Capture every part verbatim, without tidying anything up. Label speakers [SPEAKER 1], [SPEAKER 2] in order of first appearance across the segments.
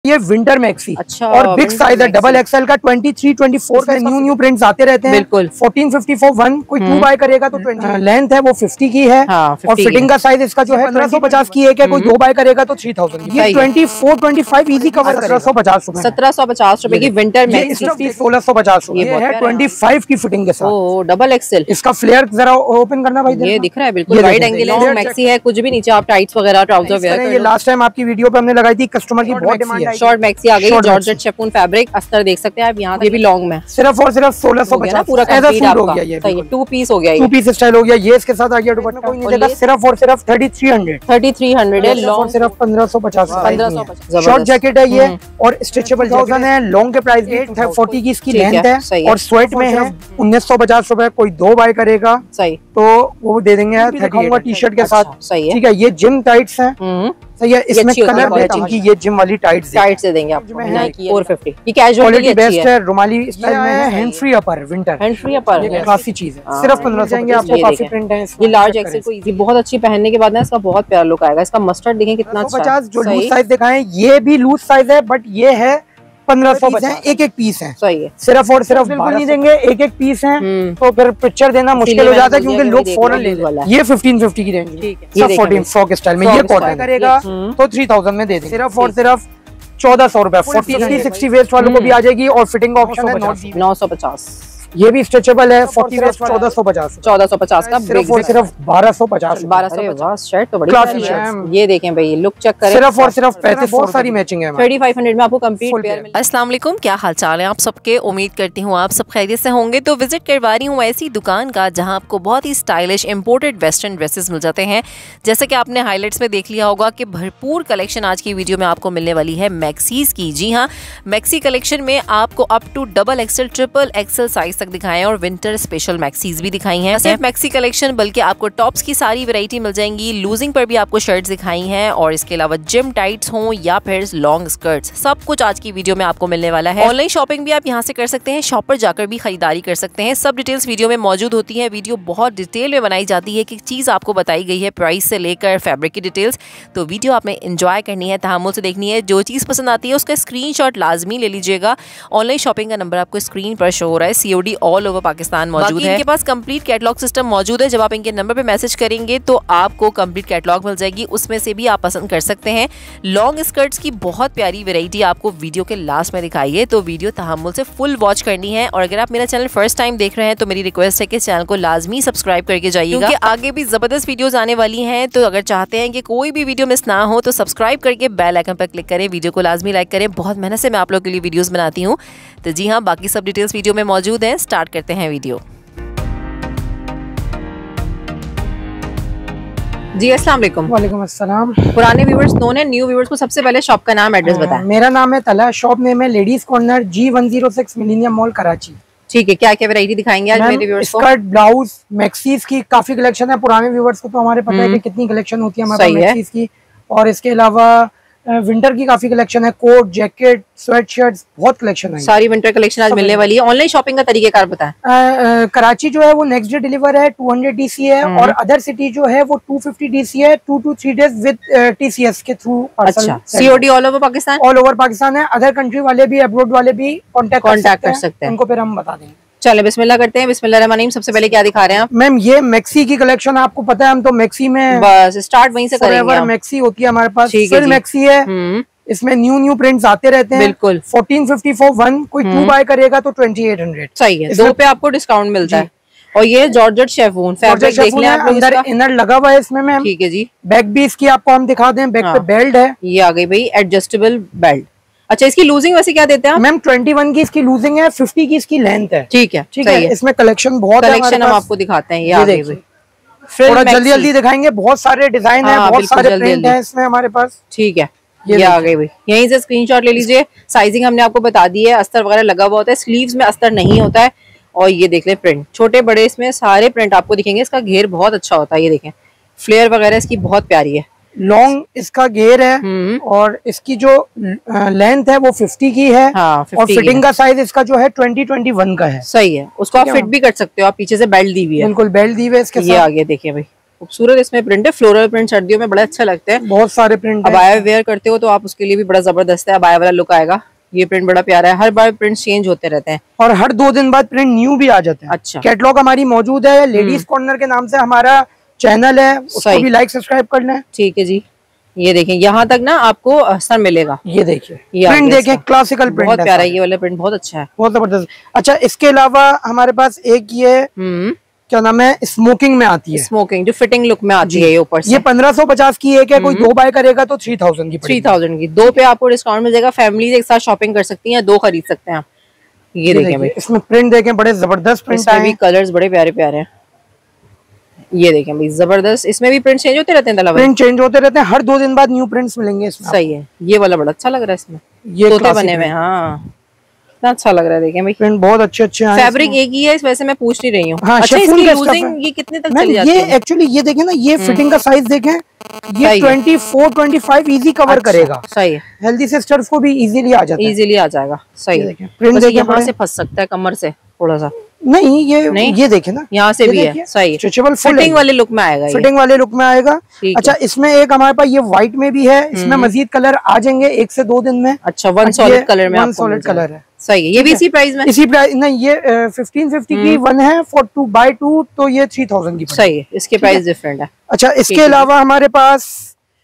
[SPEAKER 1] ये winter maxi
[SPEAKER 2] अच्छा,
[SPEAKER 1] और बिग साइज है, डबल एक्सएल का ट्वेंटी थ्री ट्वेंटी फोर का न्यू न्यू प्रिंट्स आते रहते हैं।
[SPEAKER 2] बिल्कुल
[SPEAKER 1] फोर्टीन फिफ्टी फोर वन कोई टू बाय करेगा तो ट्वेंटी लेंथ है वो फिफ्टी की है।
[SPEAKER 2] हाँ,
[SPEAKER 1] और फिटिंग का साइज इसका जो है पंद्रह सौ पचास की एक है, कोई दो बाय करेगा तो थ्री थाउजेंड। ये twenty four twenty five easy cover सत्रह सौ पचास रूपए
[SPEAKER 2] सत्रह सौ पचास रूपए की विंटर मैक्सी
[SPEAKER 1] सोलह सौ पचास रूपए है ट्वेंटी फाइव की फिटिंग के साथ।
[SPEAKER 2] डबल एक्सएल
[SPEAKER 1] इसका फ्लेयर जरा ओपन करना भाई,
[SPEAKER 2] ये दिख रहा है बिल्कुल वाइड एंगल है, मैक्सी है, कुछ भी नीचे आप टाइट्स वगैरह ट्राउजर वेयर।
[SPEAKER 1] ये लास्ट टाइम आपकी वीडियो पे हमने लगाई थी, कस्टमर की बहुत डिमांड है।
[SPEAKER 2] शॉर्ट मैक्सी आ गई, जॉर्जेट शिफॉन फैब्रिक अस्तर देख सकते हैं आप यहाँ, ये भी लॉन्ग में
[SPEAKER 1] सिर्फ और सिर्फ सोलह सौ पचास
[SPEAKER 2] पूरा कंप्लीट
[SPEAKER 1] हो गया। ये
[SPEAKER 2] टू पीस हो गया,
[SPEAKER 1] टू पीस स्टाइल हो गया। ये इसके साथ आ गया दुपट्टा, कोई नहीं देगा, सिर्फ और सिर्फ thirty three hundred
[SPEAKER 2] thirty three hundred है लॉन्ग,
[SPEAKER 1] सिर्फ पंद्रह सौ पचास
[SPEAKER 2] पंद्रह सौ पचास।
[SPEAKER 1] शॉर्ट जैकेट है ये और स्ट्रेचेबल थाउजेंड है। लॉन्ग के प्राइस एट फोर्टी की इसकी लेंथ है और स्वेट में है उन्नीस सौ पचास रूपए। कोई दो बाय करेगा सही तो वो दे देंगे थर्टी टी शर्ट के साथ। सही है, ठीक है। ये जिम टाइट्स है, सही है। इसमें कलर मैचिंग की ये जिम वाली टाइट्स टाइट्स दे देंगे आपको फोर फिफ्टी। ये कैजुअल की बेस्ट है, रुमाली स्टाइल में है। Hand free upper winter, hand free upper काफी चीज है, सिर्फ पंद्रह सौ जाएंगे आपको। काफी प्रिंट है,
[SPEAKER 2] ये लार्ज एक्सेल को इजी बहुत अच्छी पहनने के बाद ना इसका बहुत प्यारा लुक आएगा। इसका मस्टर्ड देखें कितना अच्छा
[SPEAKER 1] पचास जो लूज साइज दिखाएं, ये भी लूज साइज है बट ये है पंद्रह सौ पचास, एक एक पीस है। सही है, सिर्फ और सिर्फ बिल्कुल नहीं देंगे, एक एक पीस है तो फिर पिक्चर देना मुश्किल हो जाता है क्योंकि लोग फौरन ले वाला। ये फिफ्टीन फिफ्टी की रेंज है, फोर्टीन फ्रॉक स्टाइल में। ये कॉटन करेगा तो थ्री थाउजेंड में दे देंगे, सिर्फ और सिर्फ चौदह सौ रूपए। फोर्टी सिक्सटी वेस्ट वालों को भी आ जाएगी और फिटिंग का ऑप्शन है नौ सौ पचास। ये भी स्ट्रेचेबल है, फोर्टी वेस्ट चौदह सौ पचास चौदह सौ पचास का सिर्फ और सिर्फ बारह सौ पचास बारह सौ पचास शर्ट तो बड़ी क्लासी शर्ट। ये देखें भाई, लुक चेक करें, सिर्फ और सिर्फ पैंतीस बहुत सारी मैचिंग है। थर्टी फाइव हंड्रेड में आपको कंप्लीट पेयर मिलेगा।
[SPEAKER 3] अस्सलाम वालेकुम, क्या हाल चाल है आप सबके? उम्मीद करती हूँ आप सब खैरियत से होंगे। तो विजिट करवा रही हूँ ऐसी दुकान का जहाँ आपको बहुत ही स्टाइलिश इंपोर्टेड वेस्टर्न ड्रेसेस मिल जाते हैं। जैसे कि आपने हाईलाइट्स में देख लिया होगा कि भरपूर कलेक्शन आज की वीडियो में आपको मिलने वाली है मैक्सीज की। जी हाँ, मैक्सी कलेक्शन में आपको up to double XL triple XL size तक दिखाए और स्पेशल मैक्सीज भी दिखाई हैं। सिर्फ मैक्सी कलेक्शन बल्कि आपको टॉप्स की सारी वैरायटी मिल जाएंगी। लूजिंग पर भी आपको शर्ट्स दिखाई हैं और इसके अलावा जिम टाइट्स हों या फिर लॉन्ग स्कर्ट्स, सब कुछ आज की वीडियो में आपको मिलने वाला है। ऑनलाइन शॉपिंग भी आप यहां से कर सकते हैं, शॉप पर जाकर भी खरीदारी कर सकते हैं। सब डिटेल्स वीडियो में मौजूद होती है। वीडियो बहुत डिटेल में बनाई जाती है, कि चीज आपको बताई गई है प्राइस से लेकर फैब्रिक की डिटेल्स। तो वीडियो आपने एंजॉय करनी है, तहम्मुल से देखनी है। जो चीज पसंद आती है उसका स्क्रीनशॉट लाजमी ले लीजिएगा। ऑनलाइन शॉपिंग का नंबर आपको स्क्रीन पर शो हो रहा है। सीओडी ऑल ओवर पाकिस्तान मौजूद है। इनके पास कंप्लीट कैटलॉग सिस्टम मौजूद है। जब आप इनके नंबर पे मैसेज करेंगे तो आपको कंप्लीट कैटलॉग मिल जाएगी, उसमें से भी आप पसंद कर सकते हैं। लॉन्ग स्कर्ट्स की बहुत प्यारी वैरायटी आपको वीडियो के लास्ट में दिखाई है, तो वीडियो तहम्मुल से फुल वॉच करनी है। और अगर आप मेरा चैनल फर्स्ट टाइम देख रहे हैं तो मेरी रिक्वेस्ट है कि चैनल को लाजमी सब्सक्राइब करके जाइएगा, क्योंकि आगे भी जबरदस्त वीडियोस आने वाली हैं। तो अगर चाहते हैं कि कोई भी वीडियो मिस ना हो तो सब्सक्राइब करके बेल आइकन पर क्लिक करें, वीडियो को लाजमी लाइक करें। बहुत मेहनत से मैं आप लोग के लिए वीडियोस बनाती हूँ। तो जी हाँ, बाकी सब डिटेल्स वीडियो में मौजूद है। स्टार्ट करते हैं वीडियो।
[SPEAKER 2] जी अस्सलाम वालेकुम।
[SPEAKER 1] वालेकुम अस्सलाम।
[SPEAKER 2] पुराने व्यूअर्स नोन है, न्यू व्यूअर्स को सबसे पहले शॉप का नाम एड्रेस बताएं।
[SPEAKER 1] मेरा नाम है तला, शॉप नेम है लेडीज कॉर्नर, जी one zero six millennium mall Karachi.
[SPEAKER 2] ठीक है, क्या क्या वैरायटी दिखाएंगे आज मेरे व्यूअर्स को?
[SPEAKER 1] स्कर्ट, ब्लाउज, मैक्सीज की काफी कलेक्शन है। पुराने व्यूअर्स को तो हमारे पता है कि कितनी कलेक्शन होती है हमारे पास मैक्सीज की। और इसके अलावा विंटर की काफी कलेक्शन है, कोट, जैकेट, स्वेट शर्ट्स, बहुत कलेक्शन है।
[SPEAKER 2] सारी विंटर कलेक्शन आज मिलने वाली है। ऑनलाइन शॉपिंग का तरीकेकार बताएं।
[SPEAKER 1] कराची जो है वो नेक्स्ट डे डिलीवर है, टू हंड्रेड डीसी है। और अदर सिटी जो है वो टू फिफ्टी डीसी है, two two three days with TCS के थ्रू।
[SPEAKER 2] अच्छा, COD all over Pakistan?
[SPEAKER 1] All over Pakistan है। अदर कंट्री वाले भी, अब्रोड वाले भी कॉन्टेक्ट कर सकते हैं, उनको फिर हम बता देंगे।
[SPEAKER 2] चले बिस्मिल्लाह करते हैं। बिस्मिल्लाहिर्रहमानिर्रहीम। सबसे पहले क्या दिखा रहे हैं आप?
[SPEAKER 1] मैम ये मैक्सी की कलेक्शन आपको पता है, हम तो मैक्सी में
[SPEAKER 2] बस स्टार्ट वहीं से करेंगे।
[SPEAKER 1] मैक्सी होती है हमारे पास, फुल मैक्सी है। इसमें न्यू न्यू प्रिंट्स आते रहते हैं।
[SPEAKER 2] बिल्कुल।
[SPEAKER 1] फोर्टीन फिफ्टी फोर वन कोई टू बाय करेगा तो ट्वेंटी एट हंड्रेड।
[SPEAKER 2] सही है, दो पे आपको डिस्काउंट मिलता है। और ये जॉर्जेट शिफॉन फैब्रिक देख लें आप,
[SPEAKER 1] अंदर इनर लगा हुआ है इसमें मैम।
[SPEAKER 2] ठीक है जी।
[SPEAKER 1] बैक भी इसकी आपको हम दिखा दें, बैक पे बेल्ट है।
[SPEAKER 2] ये आ गई भाई एडजस्टेबल बेल्ट। अच्छा, इसकी लूजिंग वैसे क्या देते हैं
[SPEAKER 1] मैम? ट्वेंटी वन की इसकी लूजिंग है, फिफ्टी की इसकी लेंथ है।
[SPEAKER 2] ठीक है,
[SPEAKER 1] ठीक है। इसमें कलेक्शन बहुत
[SPEAKER 2] कलेक्शन हम आपको दिखाते हैं। ये आ गई भाई,
[SPEAKER 1] थोड़ा जल्दी जल्दी दिखाएंगे। बहुत सारे डिजाइन है, बहुत सारे प्रिंट है इसमें हमारे पास।
[SPEAKER 2] ठीक है, ये आ गई भाई। यहीं से स्क्रीनशॉट ले लीजिए। साइजिंग हमने आपको बता दी है। अस्तर वगैरह लगा हुआ होता है, स्लीव्स में अस्तर नहीं होता है। और ये देख लें प्रिंट, छोटे बड़े इसमें सारे प्रिंट आपको दिखेंगे। इसका घेर बहुत अच्छा होता है, ये देखें फ्लेयर वगैरह इसकी बहुत प्यारी है।
[SPEAKER 1] लॉन्ग इसका घेर है और इसकी जो लेंथ है वो फिफ्टी की है। हाँ, और फिटिंग का साइज इसका जो है ट्वेंटी ट्वेंटी वन का है।
[SPEAKER 2] सही है, उसको आप फिट भी कर सकते हो। आप पीछे से बेल्ट दी हुई है,
[SPEAKER 1] बिल्कुल बेल्ट दी हुई है इसके साथ।
[SPEAKER 2] ये आ गया देखिए भाई, खूबसूरत इसमें प्रिंट है, फ्लोरल प्रिंट सर्दियों में बड़ा अच्छा लगता है।
[SPEAKER 1] बहुत सारे प्रिंट
[SPEAKER 2] अब अबाया वेयर करते हो तो आप उसके लिए भी बड़ा जबरदस्त है, अबाया वाला लुक आएगा। ये प्रिंट बड़ा प्यारा है, हर बार प्रिंट चेंज होते रहते हैं
[SPEAKER 1] और हर दो दिन बाद प्रिंट न्यू भी आ जाते हैं।
[SPEAKER 2] अच्छा,
[SPEAKER 1] कैटलॉग हमारी मौजूद है, लेडीज कॉर्नर के नाम से हमारा चैनल है, उसको भी लाइक सब्सक्राइब कर लें।
[SPEAKER 2] ठीक है जी। ये देखें यहाँ तक ना आपको असर मिलेगा।
[SPEAKER 1] ये देखिए प्रिंट देखें, क्लासिकल प्रिंट
[SPEAKER 2] बहुत प्यारा है, ये वाला प्रिंट बहुत अच्छा है,
[SPEAKER 1] बहुत जबरदस्त। अच्छा, इसके अलावा हमारे पास एक ये क्या नाम है, स्मोकिंग में आती है,
[SPEAKER 2] स्मोकिंग जो फिटिंग लुक में आती है, ये ऊपर से
[SPEAKER 1] ये पंद्रह सौ पचास की एक है, कोई दो बाय करेगा तो थ्री थाउजेंड की
[SPEAKER 2] थ्री थाउजेंड की दो पे आपको डिस्काउंट मिल जाएगा। फैमिली एक साथ शॉपिंग कर सकती हैं, दो खरीद सकते हैं आप। ये देखें भाई,
[SPEAKER 1] इसमें प्रिंट देखें, बड़े जबरदस्त प्रिंट
[SPEAKER 2] है, भी कलर्स बड़े प्यारे प्यारे हैं। ये देखें भाई जबरदस्त, इसमें भी प्रिंट चेंज होते रहते हैं, तला
[SPEAKER 1] प्रिंट चेंज होते रहते हैं, हर दो दिन बाद न्यू प्रिंट्स मिलेंगे इसमें।
[SPEAKER 2] सही है, ये वाला बड़ा अच्छा लग रहा है, इसमें ये तोते बने हुए, हाँ इतना अच्छा लग रहा है। देखें भाई
[SPEAKER 1] प्रिंट बहुत अच्छे अच्छे हैं,
[SPEAKER 2] फैब्रिक एक ही है, इस वजह से मैं पूछ नहीं रही हूँ।
[SPEAKER 1] हाँ,
[SPEAKER 2] अच्छा, इसकी यूजिंग ये कितने तक चली जाती है?
[SPEAKER 1] ये एक्चुअली ये देखें ना, ये फिटिंग का साइज देखें, ये twenty four twenty five easy cover करेगा।
[SPEAKER 2] सही है,
[SPEAKER 1] हेल्दी सिस्टर्स को भी इजीली आ जाता है,
[SPEAKER 2] इजीली आ जाएगा। सही है,
[SPEAKER 1] प्रिंट देखें,
[SPEAKER 2] यहाँ से फंस सकता है कमर से थोड़ा सा,
[SPEAKER 1] नहीं ये नहीं, ये देखे ना,
[SPEAKER 2] यहाँ से भी है। सही,
[SPEAKER 1] स्ट्रेचेबल
[SPEAKER 2] फिटिंग वाले लुक में आएगा,
[SPEAKER 1] फिटिंग वाले लुक में आएगा। अच्छा, इसमें एक हमारे पास ये व्हाइट में भी है, इसमें मजीद कलर आ जाएंगे एक से दो दिन में।
[SPEAKER 2] अच्छा, वन सॉलिड कलर में,
[SPEAKER 1] वन सॉलिड कलर है।
[SPEAKER 2] सही है, ये भी इसी प्राइस में,
[SPEAKER 1] इसी प्राइस नहीं, ये फिफ्टीन फिफ्टी की वन है, फॉर टू बाई टू तो ये थ्री थाउजेंड की।
[SPEAKER 2] सही है, इसके प्राइस डिफरेंट है।
[SPEAKER 1] अच्छा, इसके अलावा हमारे पास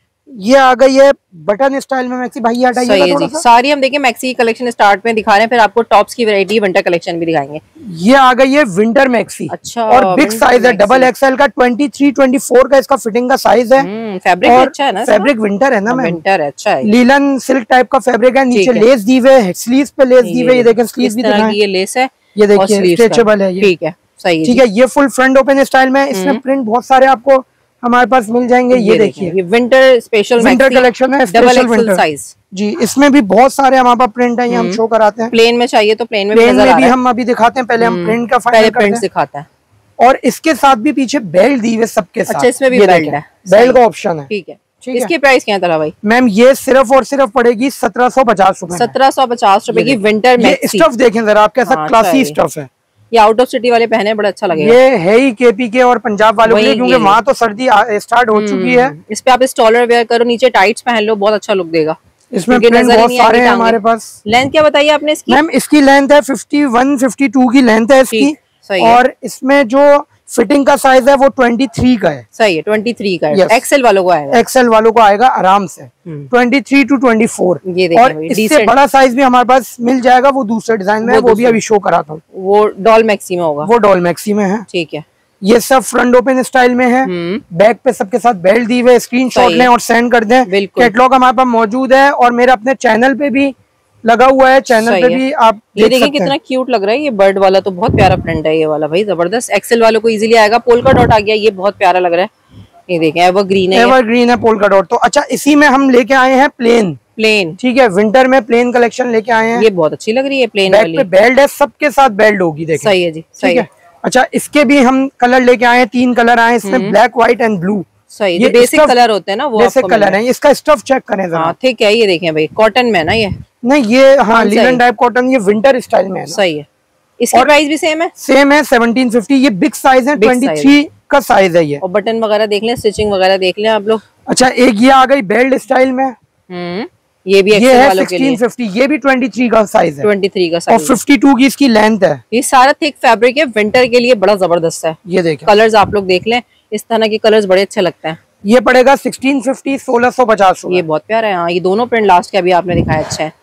[SPEAKER 1] ये आ गई है बटन स्टाइल में मैक्सी, भाई हटाइएगा थोड़ा सा।
[SPEAKER 2] सारी हम देखिए मैक्सी कलेक्शन स्टार्ट में दिखा रहे हैं, फिर आपको टॉप्स की वैरायटी विंटर कलेक्शन भी दिखाएंगे।
[SPEAKER 1] ये आ गई है विंटर मैक्सी।
[SPEAKER 2] अच्छा,
[SPEAKER 1] और बिग साइज है, डबल एक्सएल का, ट्वेंटी थ्री ट्वेंटी फोर का इसका फिटिंग का साइज है।
[SPEAKER 2] फैब्रिक अच्छा है ना,
[SPEAKER 1] फैब्रिक विंटर है ना मैम,
[SPEAKER 2] विंटर है, अच्छा है,
[SPEAKER 1] लीलन सिल्क टाइप का फैब्रिक है, नीचे लेस दी हुए है, स्लीव्स पे लेस दी हुई है, ये देखें स्लीव्स भी दिखाएं,
[SPEAKER 2] ये लेस है,
[SPEAKER 1] ये देखिए स्ट्रेचेबल है,
[SPEAKER 2] ठीक है, सही है,
[SPEAKER 1] ठीक है। ये फुल फ्रंट ओपन स्टाइल में, इसमें प्रिंट बहुत सारे आपको हमारे पास मिल जाएंगे। ये, ये देखिए,
[SPEAKER 2] ये विंटर स्पेशल
[SPEAKER 1] विंटर कलेक्शन है,
[SPEAKER 2] डबल एक्सेल साइज
[SPEAKER 1] जी। इसमें भी बहुत सारे हमारे पास प्रिंट है, ये हम शो कराते हैं।
[SPEAKER 2] प्लेन में चाहिए तो प्लेन में
[SPEAKER 1] प्लेन में भी हम अभी दिखाते हैं, पहले हम प्रिंट का फाइनल
[SPEAKER 2] प्रिंट दिखाते हैं।
[SPEAKER 1] और इसके साथ भी पीछे बेल्ट दी हुई सबके साथ।
[SPEAKER 2] अच्छा, इसमें भी बेल्ट है,
[SPEAKER 1] बेल्ट का ऑप्शन है,
[SPEAKER 2] ठीक है। इसकी प्राइस क्या है भाई?
[SPEAKER 1] मैम ये सिर्फ और सिर्फ पड़ेगी सत्रह सौ पचास रूपए
[SPEAKER 2] सत्रह सौ पचास रूपए की विंटर में।
[SPEAKER 1] स्टफ देखें जरा आप, कैसा क्लासी स्टफ है,
[SPEAKER 2] ये आउट ऑफ सिटी वाले पहने बड़ा अच्छा लगेगा।
[SPEAKER 1] ये है ही केपी के और पंजाब वालों के लिए, क्योंकि वहाँ तो सर्दी स्टार्ट हो चुकी है।
[SPEAKER 2] इस पे आप स्टॉलर वेयर करो, नीचे टाइट्स पहन लो, बहुत अच्छा लुक देगा।
[SPEAKER 1] इसमें प्रिंट बहुत सारे हैं हमारे पास।
[SPEAKER 2] लेंथ क्या बताइए आपने इसकी?
[SPEAKER 1] मैम इसकी लेंथ है फिफ्टी वन फिफ्टी टू की लेंथ है इसकी, और इसमें जो फिटिंग का साइज है वो तेईस का है।
[SPEAKER 2] सही है, तेईस का है। एक्सेल वालों को आएगा,
[SPEAKER 1] एक्सेल वालों को आएगा आराम से तेईस टू चौबीस।
[SPEAKER 2] ये
[SPEAKER 1] और इससे बड़ा साइज भी हमारे पास मिल जाएगा, वो दूसरे डिजाइन में, वो भी अभी शो कराता हूँ।
[SPEAKER 2] वो डॉल मैक्सी में होगा,
[SPEAKER 1] वो डॉल मैक्सी में है,
[SPEAKER 2] ठीक है।
[SPEAKER 1] ये सब फ्रंट ओपन स्टाइल में है, बैक पे सबके साथ बेल्ट दी हुए, स्क्रीनशॉट लें और सेंड कर दें। कैटलॉग हमारे पास मौजूद है और मेरे अपने चैनल पे भी लगा हुआ है, चैनल पे भी आप
[SPEAKER 2] ये देखिए कितना क्यूट लग रहा है। ये बर्ड वाला तो बहुत प्यारा प्रिंट है, ये वाला भाई जबरदस्त। एक्सेल वालों को इजीली आएगा। पोल्का डॉट आ गया, ये बहुत प्यारा लग रहा है। ये देखें एवर ग्रीन है,
[SPEAKER 1] एवर ग्रीन है पोल्का डॉट। तो अच्छा, इसी में हम लेके आए हैं प्लेन
[SPEAKER 2] प्लेन
[SPEAKER 1] ठीक है, विंटर में प्लेन कलेक्शन लेके आए हैं।
[SPEAKER 2] ये बहुत अच्छी लग रही है प्लेन
[SPEAKER 1] वाली। बेल्ट है, सबके साथ बेल्ट होगी, देखिए।
[SPEAKER 2] सही है जी, सही है।
[SPEAKER 1] अच्छा, इसके भी हम कलर लेके आए हैं, तीन कलर आए इसमें, ब्लैक व्हाइट एंड ब्लू।
[SPEAKER 2] सही, ये बेसिक कलर होते हैं ना, वो
[SPEAKER 1] बेसिक कलर है। इसका स्टफ चेक करें जरा।
[SPEAKER 2] ठीक है, ये देखें भाई, कॉटन में ना ये
[SPEAKER 1] नहीं, ये हाँ लीलन टाइप कॉटन, ये विंटर स्टाइल में है।
[SPEAKER 2] सही है। इसकी प्राइस भी सेम है,
[SPEAKER 1] सेम है सेवनटीन फिफ्टी। ये बिग साइज है, ट्वेंटी थ्री का साइज है ये।
[SPEAKER 2] और बटन वगैरह देख लें, स्टिचिंग वगैरह देख लें आप लोग।
[SPEAKER 1] अच्छा, एक ये आ गई बेल्ट स्टाइल में,
[SPEAKER 2] हम्म ये भी
[SPEAKER 1] ये है सिक्सटीन फिफ्टी। ये भी तेईस का साइज है,
[SPEAKER 2] तेईस का साइज
[SPEAKER 1] और बावन की इसकी लेंथ है।
[SPEAKER 2] ये सारा थिक फैब्रिक है, विंटर के लिए बड़ा जबरदस्त है।
[SPEAKER 1] ये देखिए
[SPEAKER 2] कलर्स आप लोग देख लें, इस तरह के कलर्स बड़े अच्छे लगते हैं।
[SPEAKER 1] ये पड़ेगा सिक्सटीन फिफ्टी, सोलह सौ पचास।
[SPEAKER 2] ये बहुत प्यारा है। हाँ, ये दोनों प्रिंट लास्ट के अभी आपने दिखाया अच्छा है।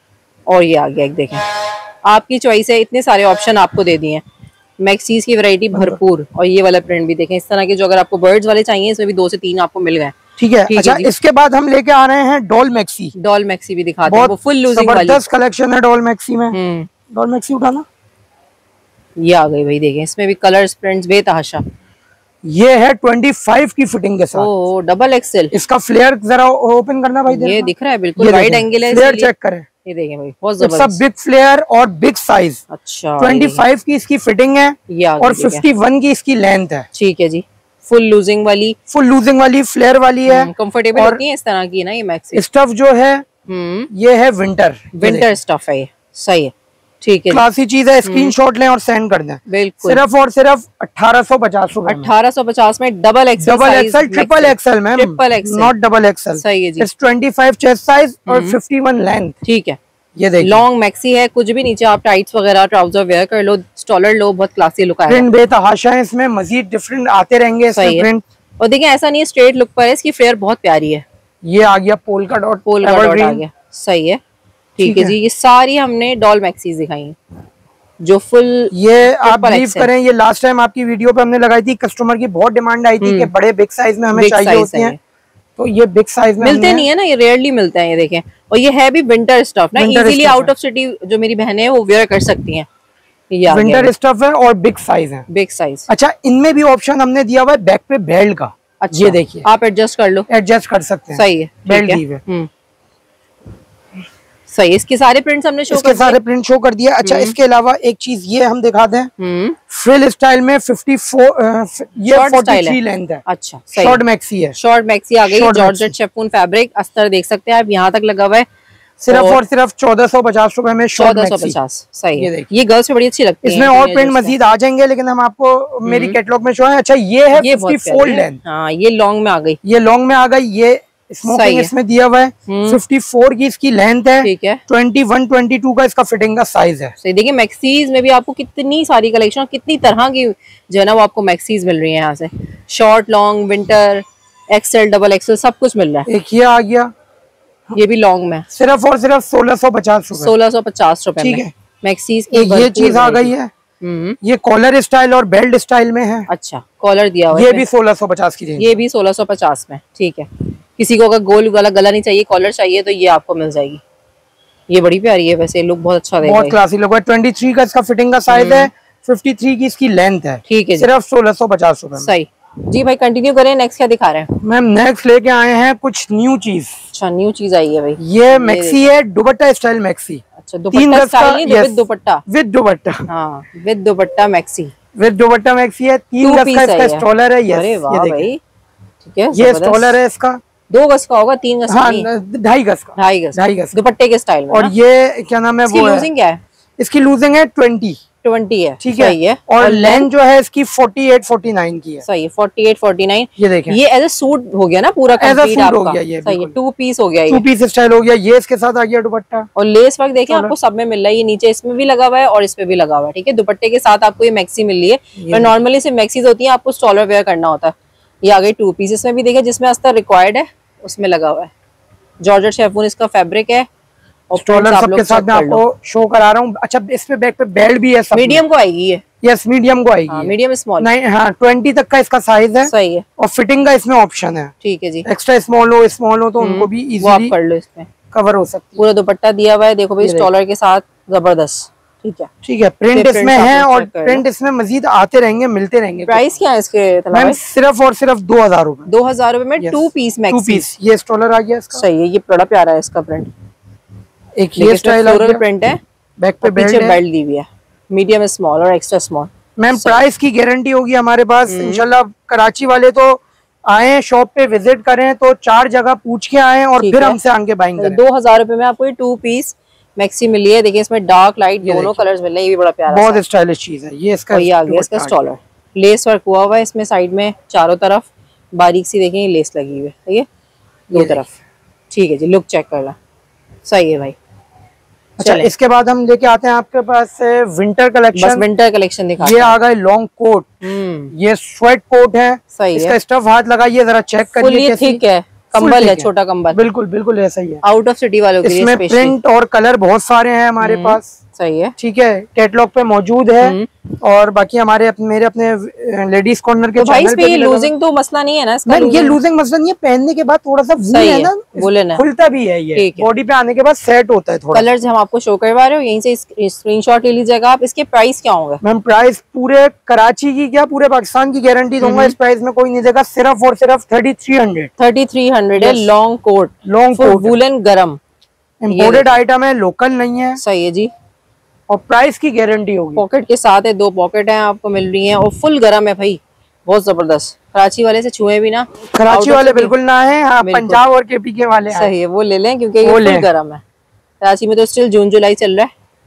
[SPEAKER 2] और ये आ गया एक, देखें आपकी चॉइस है, इतने सारे ऑप्शन आपको दे दिए हैं। मैक्सीज की वैरायटी भरपूर। और ये वाला प्रिंट भी देखें, इस तरह के जो अगर आपको बर्ड्स वाले चाहिए, इसमें भी दो से तीन आपको मिल गए।
[SPEAKER 1] ठीक है। अच्छा, इसके बाद हम लेके आ रहे हैं डॉल मैक्सी।
[SPEAKER 2] डॉल मैक्सी भी दिखाते हैं, वो फुल लूजिंग वाली
[SPEAKER 1] जबरदस्त कलेक्शन है डॉल मैक्सी में। डॉल मैक्सी उठाना,
[SPEAKER 2] ये आ गई भाई, देखें इसमें भी कलर्स प्रिंट्स बेतहाशा।
[SPEAKER 1] ये है पच्चीस की फिटिंग के साथ।
[SPEAKER 2] ओ, डबल एक्सेल।
[SPEAKER 1] इसका फ्लेयर जरा ओपन करना भाई,
[SPEAKER 2] ये दिख रहा है बिल्कुल वाइड एंगल है।
[SPEAKER 1] फ्लेयर चेक करें,
[SPEAKER 2] ये देखें भाई, बहुत जबरदस्त।
[SPEAKER 1] सब बिग फ्लेयर और बिग साइज।
[SPEAKER 2] अच्छा,
[SPEAKER 1] पच्चीस की इसकी फिटिंग है और इक्यावन की इसकी लेंथ है।
[SPEAKER 2] ठीक है जी, फुल लूजिंग वाली,
[SPEAKER 1] फुल लूजिंग वाली फ्लेयर वाली है,
[SPEAKER 2] कंफर्टेबल होती है इस तरह की ना ये मैक्सी।
[SPEAKER 1] स्टफ जो है
[SPEAKER 2] हम्म
[SPEAKER 1] ये है विंटर
[SPEAKER 2] विंटर स्टफ है ये। सही है, ठीक है,
[SPEAKER 1] क्लासी चीज है, स्क्रीनशॉट लें और सेंड कर दें।
[SPEAKER 2] बिल्कुल,
[SPEAKER 1] सिर्फ और सिर्फ अठारह सौ पचास रूपए
[SPEAKER 2] अठारह सौ पचास में double XL,
[SPEAKER 1] double XL, triple XL ma'am,
[SPEAKER 2] triple XL,
[SPEAKER 1] not double XL.
[SPEAKER 2] सही है जी।
[SPEAKER 1] इट्स पच्चीस चेस्ट साइज और इक्यावन लेंथ।
[SPEAKER 2] ठीक है,
[SPEAKER 1] ये देखिए
[SPEAKER 2] लॉन्ग मैक्सी है, कुछ भी नीचे आप टाइट्स वगैरह ट्राउजर वेयर कर लो, स्टॉलर लो, बहुत क्लासी लुक आएगा।
[SPEAKER 1] प्रिंट बेतहाशा है इसमें, मजीद डिफरेंट आते रहेंगे इसमें प्रिंट।
[SPEAKER 2] और देखिए ऐसा नहीं है स्ट्रेट लुक पर है, इसकी फ्लेयर बहुत प्यारी है।
[SPEAKER 1] ये आ गया पोल का डॉट,
[SPEAKER 2] पोल का डॉट आ गया, सही है। ठीक है जी, ये सारी हमने डॉल मैक्सीज दिखाई हैं जो फुल,
[SPEAKER 1] ये आप बिलीव करें ये लास्ट टाइम आपकी वीडियो पे हमने लगाई थी, कस्टमर की बहुत डिमांड आई थी कि बड़े बिग साइज में हमें चाहिए होती हैं, तो ये बिग साइज में
[SPEAKER 2] मिलते नहीं है ना, ये रेयरली मिलते हैं। ये देखें, और ये है भी विंटर स्टफ ना, इजीली आउट ऑफ सिटी जो मेरी बहनें हैं वो वेयर कर सकती हैं। ये
[SPEAKER 1] विंटर स्टफ है और बिग साइज है,
[SPEAKER 2] बिग साइज।
[SPEAKER 1] अच्छा, इनमें भी ऑप्शन हमने दिया हुआ है बैक पे बेल्ट का।
[SPEAKER 2] अच्छा,
[SPEAKER 1] ये देखिए
[SPEAKER 2] आप एडजस्ट कर लो,
[SPEAKER 1] एडजस्ट कर सकते हैं,
[SPEAKER 2] सही है,
[SPEAKER 1] बेल्ट दी है।
[SPEAKER 2] सही, इसके सारे प्रिंट्स हमने शो
[SPEAKER 1] इसके कर सारे प्रिंट शो कर दिया। अच्छा, इसके अलावा एक चीज ये हम दिखा दें, फ्रिल स्टाइल में चौवन, ये तैंतालीस लेंथ है।
[SPEAKER 2] अच्छा,
[SPEAKER 1] शॉर्ट मैक्सी है,
[SPEAKER 2] शॉर्ट मैक्सी आ गई, जॉर्जेट शिफॉन फैब्रिक, अस्तर देख सकते हैं आप, यहाँ तक लगा हुआ है।
[SPEAKER 1] सिर्फ और, और सिर्फ चौदह सौ पचास रूपए में
[SPEAKER 2] चौदह सौ पचास। सही है, ये गर्ल्स में बड़ी अच्छी लगती है।
[SPEAKER 1] इसमें और प्रिंट मजीद आ जाएंगे, लेकिन हम आपको मेरी कैटलॉग में शो है। अच्छा, ये है चौवन लेंथ,
[SPEAKER 2] हाँ ये लॉन्ग में आ गई,
[SPEAKER 1] ये लॉन्ग में आ गई, ये स्मोकिंग इसमें दिया हुआ है, चौवन की इसकी लेंथ है,
[SPEAKER 2] ठीक है,
[SPEAKER 1] इक्कीस, बाईस का इसका फिटिंग का साइज है।
[SPEAKER 2] सही, देखिए मैक्सीज में भी आपको कितनी सारी कलेक्शन, कितनी तरह की जो है ना वो आपको मैक्सीज मिल रही है यहाँ से, short, long, winter, XL, double XL, सब कुछ मिल रहा है।
[SPEAKER 1] एक ये आ गया,
[SPEAKER 2] ये भी लॉन्ग में,
[SPEAKER 1] सिर्फ और सिर्फ सोलह सौ पचास रूपए,
[SPEAKER 2] सोलह सौ पचास रूपए, ठीक है। मैक्सीज की
[SPEAKER 1] ये चीज आ गई है, ये कॉलर स्टाइल और बेल्ट स्टाइल में है।
[SPEAKER 2] अच्छा, कॉलर दिया हुआ है,
[SPEAKER 1] ये भी सोलह सौ पचास की,
[SPEAKER 2] ये भी सोलह सौ पचास में, ठीक है। किसी को अगर गोल वाला गला नहीं चाहिए, कॉलर चाहिए, तो ये आपको मिल जाएगी। ये बड़ी प्यारी है, वैसे लुक बहुत अच्छा देगा,
[SPEAKER 1] बहुत क्लासी लुक है। तेईस का इसका फिटिंग का साइज है, तिरेपन की इसकी लेंथ है, ठीक है, सिर्फ सोलह सौ पचास रूपए।
[SPEAKER 2] सही जी भाई, कंटिन्यू करें, नेक्स्ट क्या दिखा रहे हैं?
[SPEAKER 1] मैम नेक्स्ट लेके आए हैं कुछ न्यू चीज।
[SPEAKER 2] अच्छा, न्यू चीज आई है भाई,
[SPEAKER 1] ये मैक्सी है, दुपट्टा स्टाइल मैक्सी।
[SPEAKER 2] अच्छा, दुपट्टा स्टाइल नहीं, विद दुपट्टा,
[SPEAKER 1] विद दुपट्टा,
[SPEAKER 2] हाँ with dupatta maxi,
[SPEAKER 1] with dupatta maxi है। तीन गज का इसका स्टॉलर है।
[SPEAKER 2] अरे वाह भाई, ठीक है,
[SPEAKER 1] ये स्टॉलर है इसका,
[SPEAKER 2] दो गज का होगा, तीन गज का
[SPEAKER 1] नहीं, ढाई गज का,
[SPEAKER 2] ढाई गज,
[SPEAKER 1] ढाई गज
[SPEAKER 2] दुपट्टे के स्टाइल में।
[SPEAKER 1] और ये क्या नाम है,
[SPEAKER 2] वो लूजिंग क्या है?
[SPEAKER 1] इसकी लूजिंग है ट्वेंटी ट्वेंटी है, ठीक है, और लेंथ जो है इसकी अड़तालीस उनचास की है।
[SPEAKER 2] सही है, अड़तालीस उनचास।
[SPEAKER 1] ये देखें,
[SPEAKER 2] ये एज ए सूट हो गया ना पूरा,
[SPEAKER 1] एज ए सूट हो गया, ये
[SPEAKER 2] सही है, टू पीस हो गया,
[SPEAKER 1] टू पीस स्टाइल हो गया। ये इसके साथ आ गया दुपट्टा,
[SPEAKER 2] और लेस वर्क देखें आपको सब में मिल रहा है, ये नीचे इसमें भी लगा हुआ है और इसमें भी लगा हुआ है, ठीक है। दुपट्टे के साथ आपको ये मैक्सी मिल रही है, पर नॉर्मली से मैक्सीज होती है, आपको स्टॉलर वेयर करना होता है। ये आ गई टू पीस, इसमें भी देखे जिसमें अस्तर रिक्वायर्ड है उसमें लगा हुआ है, जॉर्जेट शिफॉन इसका फैब्रिक है,
[SPEAKER 1] स्टॉलर सबके साथ मैं आपको शो करा रहा हूँ। अच्छा, इस पे बैक पे बेल्ट भी है,
[SPEAKER 2] मीडियम को आएगी ये,
[SPEAKER 1] यस मीडियम को आएगी,
[SPEAKER 2] मीडियम स्मॉल
[SPEAKER 1] नहीं, हाँ ट्वेंटी तक का इसका साइज है,
[SPEAKER 2] सही है,
[SPEAKER 1] और फिटिंग का इसमें ऑप्शन है,
[SPEAKER 2] ठीक है जी।
[SPEAKER 1] एक्स्ट्रा स्मॉल हो, स्मॉल हो तो उनको भी इजीली
[SPEAKER 2] कर लो, इसमें
[SPEAKER 1] कवर हो सकती है।
[SPEAKER 2] पूरा दुपट्टा दिया हुआ है, देखो भाई स्टॉलर के साथ, जबरदस्त, ठीक है,
[SPEAKER 1] ठीक है। प्रिंट इसमें है और प्रिंट इसमें मजीद आते रहेंगे, मिलते रहेंगे।
[SPEAKER 2] प्राइस क्या है इसके?
[SPEAKER 1] मैम सिर्फ और सिर्फ दो हजार रूपए,
[SPEAKER 2] दो हजार रूपए में two piece maxi,
[SPEAKER 1] two piece. ये स्टॉलर आ गया इसका,
[SPEAKER 2] सही है, ये बड़ा प्यारा है इसका प्रिंट,
[SPEAKER 1] एक ये स्टाइल आ गया,
[SPEAKER 2] प्रिंट है,
[SPEAKER 1] बैक पे बेल्ट है,
[SPEAKER 2] बेल्ट दी हुई है, मीडियम स्मॉल और एक्स्ट्रा स्मॉल।
[SPEAKER 1] मैम प्राइस की गारंटी होगी हमारे पास इंशाल्लाह। कराची वाले तो आए शॉप पे विजिट करें तो चार जगह पूछ के आए और फिर हमसे आगे बाइंग करें।
[SPEAKER 2] दो हजार रूपए में आपको ये टू पीस मैक्सी मिली है, देखिए इसमें डार्क लाइट दोनों कलर्स मिल रहे हैं, ये भी बड़ा प्यारा,
[SPEAKER 1] बहुत स्टाइलिश चीज है। ये इसका,
[SPEAKER 2] ये आ गया इसका स्टॉलर, लेस वर्क हुआ हुआ है इसमें, साइड में चारों तरफ बारीक सी देखें लेस लगी हुई है, ठीक है, दो तरफ, ठीक है जी। लुक चेक कर ला, सही है भाई।
[SPEAKER 1] अच्छा, इसके बाद हम लेके आते हैं आपके पास विंटर कलेक्शन,
[SPEAKER 2] बस विंटर कलेक्शन दिखा।
[SPEAKER 1] ये आ गए लॉन्ग कोट, ये स्वेट कोट है,
[SPEAKER 2] सही
[SPEAKER 1] इसका स्टफ हाथ लगाइए जरा, चेक करिए,
[SPEAKER 2] ठीक है, कंबल है, छोटा कंबल,
[SPEAKER 1] बिल्कुल बिल्कुल ऐसा ही है,
[SPEAKER 2] आउट ऑफ सिटी वालों के लिए।
[SPEAKER 1] इसमें प्रिंट और कलर बहुत सारे हैं हमारे पास,
[SPEAKER 2] सही है,
[SPEAKER 1] ठीक है, कैटलॉग पे मौजूद है, और बाकी हमारे अपने मेरे अपने लेडीज कॉर्नर के
[SPEAKER 2] तो चैनल पे। ये लूजिंग तो मसला नहीं है ना इसका?
[SPEAKER 1] ये लूजिंग मसला नहीं है, पहनने के बाद थोड़ा सा वूल है ना,
[SPEAKER 2] वूलन है,
[SPEAKER 1] खुलता भी है, ये बॉडी पे आने के बाद सेट होता है थोड़ा।
[SPEAKER 2] कलर्स हम आपको शो करवा रहे हो, यहीं से स्क्रीनशॉट ले लीजिएगा आप। इसके प्राइस क्या होंगे?
[SPEAKER 1] मैम प्राइस पूरे कराची की क्या पूरे पाकिस्तान की गारंटी दूंगा, इस प्राइस में कोई नहीं देगा, सिर्फ और सिर्फ thirty three hundred
[SPEAKER 2] thirty three hundred है। Long coat,
[SPEAKER 1] long coat,
[SPEAKER 2] woollen गरम,
[SPEAKER 1] इम्पोर्टेड आइटम है, लोकल नहीं है,
[SPEAKER 2] सही है जी,
[SPEAKER 1] और प्राइस की गारंटी होगी।
[SPEAKER 2] पॉकेट के साथ है, दो पॉकेट हैं आपको मिल रही हैं, और फुल गरम है भाई, बहुत जबरदस्त। कराची वाले से छुए भी ना,
[SPEAKER 1] कराची वाले बिल्कुल ना है, हाँ पंजाब और केपी के वाले
[SPEAKER 2] सही है, वो ले लें क्योंकि ये फुल गरम है। कराची में तो स्टिल जून जुलाई चल रहा है,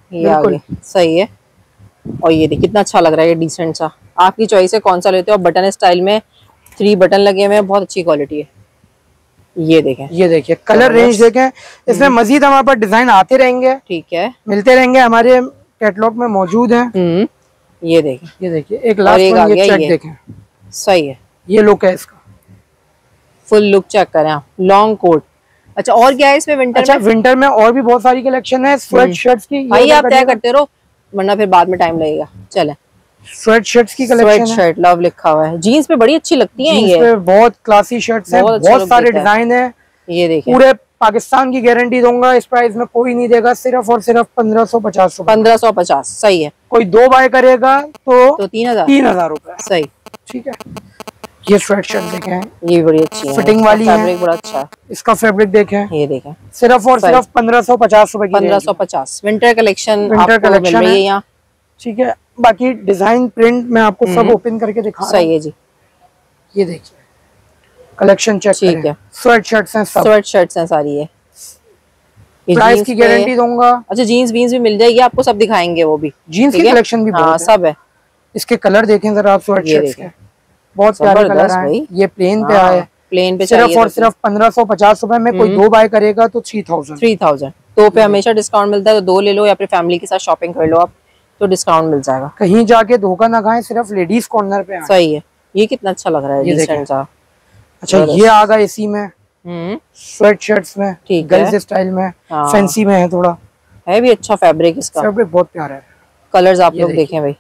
[SPEAKER 2] ये आगे सही है। और ये देखिए कितना अच्छा लग रहा है, ये डिसेंट सा। आपकी चॉइस है कौन सा लेते हो। बटन स्टाइल में थ्री बटन लगे हुए हैं, बहुत अच्छी क्वालिटी है। ये देखें,
[SPEAKER 1] ये देखिए कलर रेंज देखें। इसमें मजीद हमारे पास डिजाइन आते रहेंगे, ठीक है, मिलते रहेंगे, हमारे कैटलॉग में मौजूद है।
[SPEAKER 2] ये देखें,
[SPEAKER 1] ये देखिए एक लास्ट वन ये चेक देखें,
[SPEAKER 2] सही है।
[SPEAKER 1] ये लुक है इसका,
[SPEAKER 2] फुल लुक चेक करें आप। Long coat. अच्छा और क्या है इसमें विंटर
[SPEAKER 1] अच्छा,
[SPEAKER 2] में?
[SPEAKER 1] विंटर में और भी बहुत सारी कलेक्शन है स्वेट शर्ट्स की।
[SPEAKER 2] भाई आप तय करते रहो वरना फिर बाद में टाइम लगेगा। चले,
[SPEAKER 1] स्वेट शर्ट्स की कलेक्शन है।
[SPEAKER 2] स्वेट शर्ट लव लिखा हुआ है। जीन्स पे बड़ी अच्छी लगती हैं ये,
[SPEAKER 1] पे बहुत क्लासी शर्ट्स हैं, बहुत, बहुत सारे डिजाइन है।
[SPEAKER 2] ये देखिए
[SPEAKER 1] पूरे पाकिस्तान की गारंटी दूंगा, इस प्राइस में कोई नहीं देगा, सिर्फ और सिर्फ पंद्रह सौ पचास रूपए।
[SPEAKER 2] पंद्रह सौ पचास, सही है।
[SPEAKER 1] कोई दो बाय करेगा तो,
[SPEAKER 2] तो तीन हजार
[SPEAKER 1] तीन हजार रूपए,
[SPEAKER 2] सही,
[SPEAKER 1] ठीक है। ये स्वेट शर्ट देखें,
[SPEAKER 2] ये भी बड़ी अच्छी है,
[SPEAKER 1] फिटिंग वाली है,
[SPEAKER 2] फैब्रिक बड़ा अच्छा है।
[SPEAKER 1] इसका फैब्रिक देखें,
[SPEAKER 2] ये देखें,
[SPEAKER 1] सिर्फ और सिर्फ पंद्रह सौ पचास रूपए की,
[SPEAKER 2] पंद्रह सौ पचास। विंटर कलेक्शन,
[SPEAKER 1] विंटर कलेक्शन
[SPEAKER 2] है यहाँ,
[SPEAKER 1] ठीक है। बाकी डिजाइन प्रिंट मैं आपको सब ओपन करके दिखा रहा हूं।
[SPEAKER 2] सही है जी।
[SPEAKER 1] ये देखिए कलेक्शन चेक
[SPEAKER 2] ठीक है,
[SPEAKER 1] स्वेट शर्ट्स हैं, सब
[SPEAKER 2] स्वेट शर्ट्स हैं सारी है।
[SPEAKER 1] प्राइस की गारंटी दूंगा।
[SPEAKER 2] अच्छा जीन्स बीन्स भी मिल जाएगी आपको, सब दिखाएंगे वो भी।
[SPEAKER 1] जीन्स की कलेक्शन भी बहुत
[SPEAKER 2] सब है।
[SPEAKER 1] इसके कलर देखें जरा आप, स्वेट शर्ट्स के बहुत प्यारे कलर हैं। ये प्लेन पे आया है,
[SPEAKER 2] प्लेन पे
[SPEAKER 1] सिर्फ और सिर्फ पंद्रह सौ पचास रूपए में कोई दो बाय करेगा तो थ्री थाउजेंड
[SPEAKER 2] थ्री थाउजेंड दो पे हमेशा डिस्काउंट मिलता है, तो दो ले लो या फिर फैमिली के साथ शॉपिंग कर लो आप, तो डिस्काउंट मिल जाएगा।
[SPEAKER 1] कहीं जाके धोखा ना खाएं, सिर्फ लेडीज कॉर्नर पे आए।
[SPEAKER 2] सही है। ये कितना अच्छा लग रहा है, डिसेंट सा।
[SPEAKER 1] अच्छा ये आ गया इसी में स्वेट शर्ट्स में, गर्ल्स स्टाइल में, फैंसी में है, थोड़ा
[SPEAKER 2] है भी अच्छा फैब्रिक इसका,
[SPEAKER 1] फैब्रिक बहुत प्यारा है।
[SPEAKER 2] कलर्स आप लोग देखें भाई,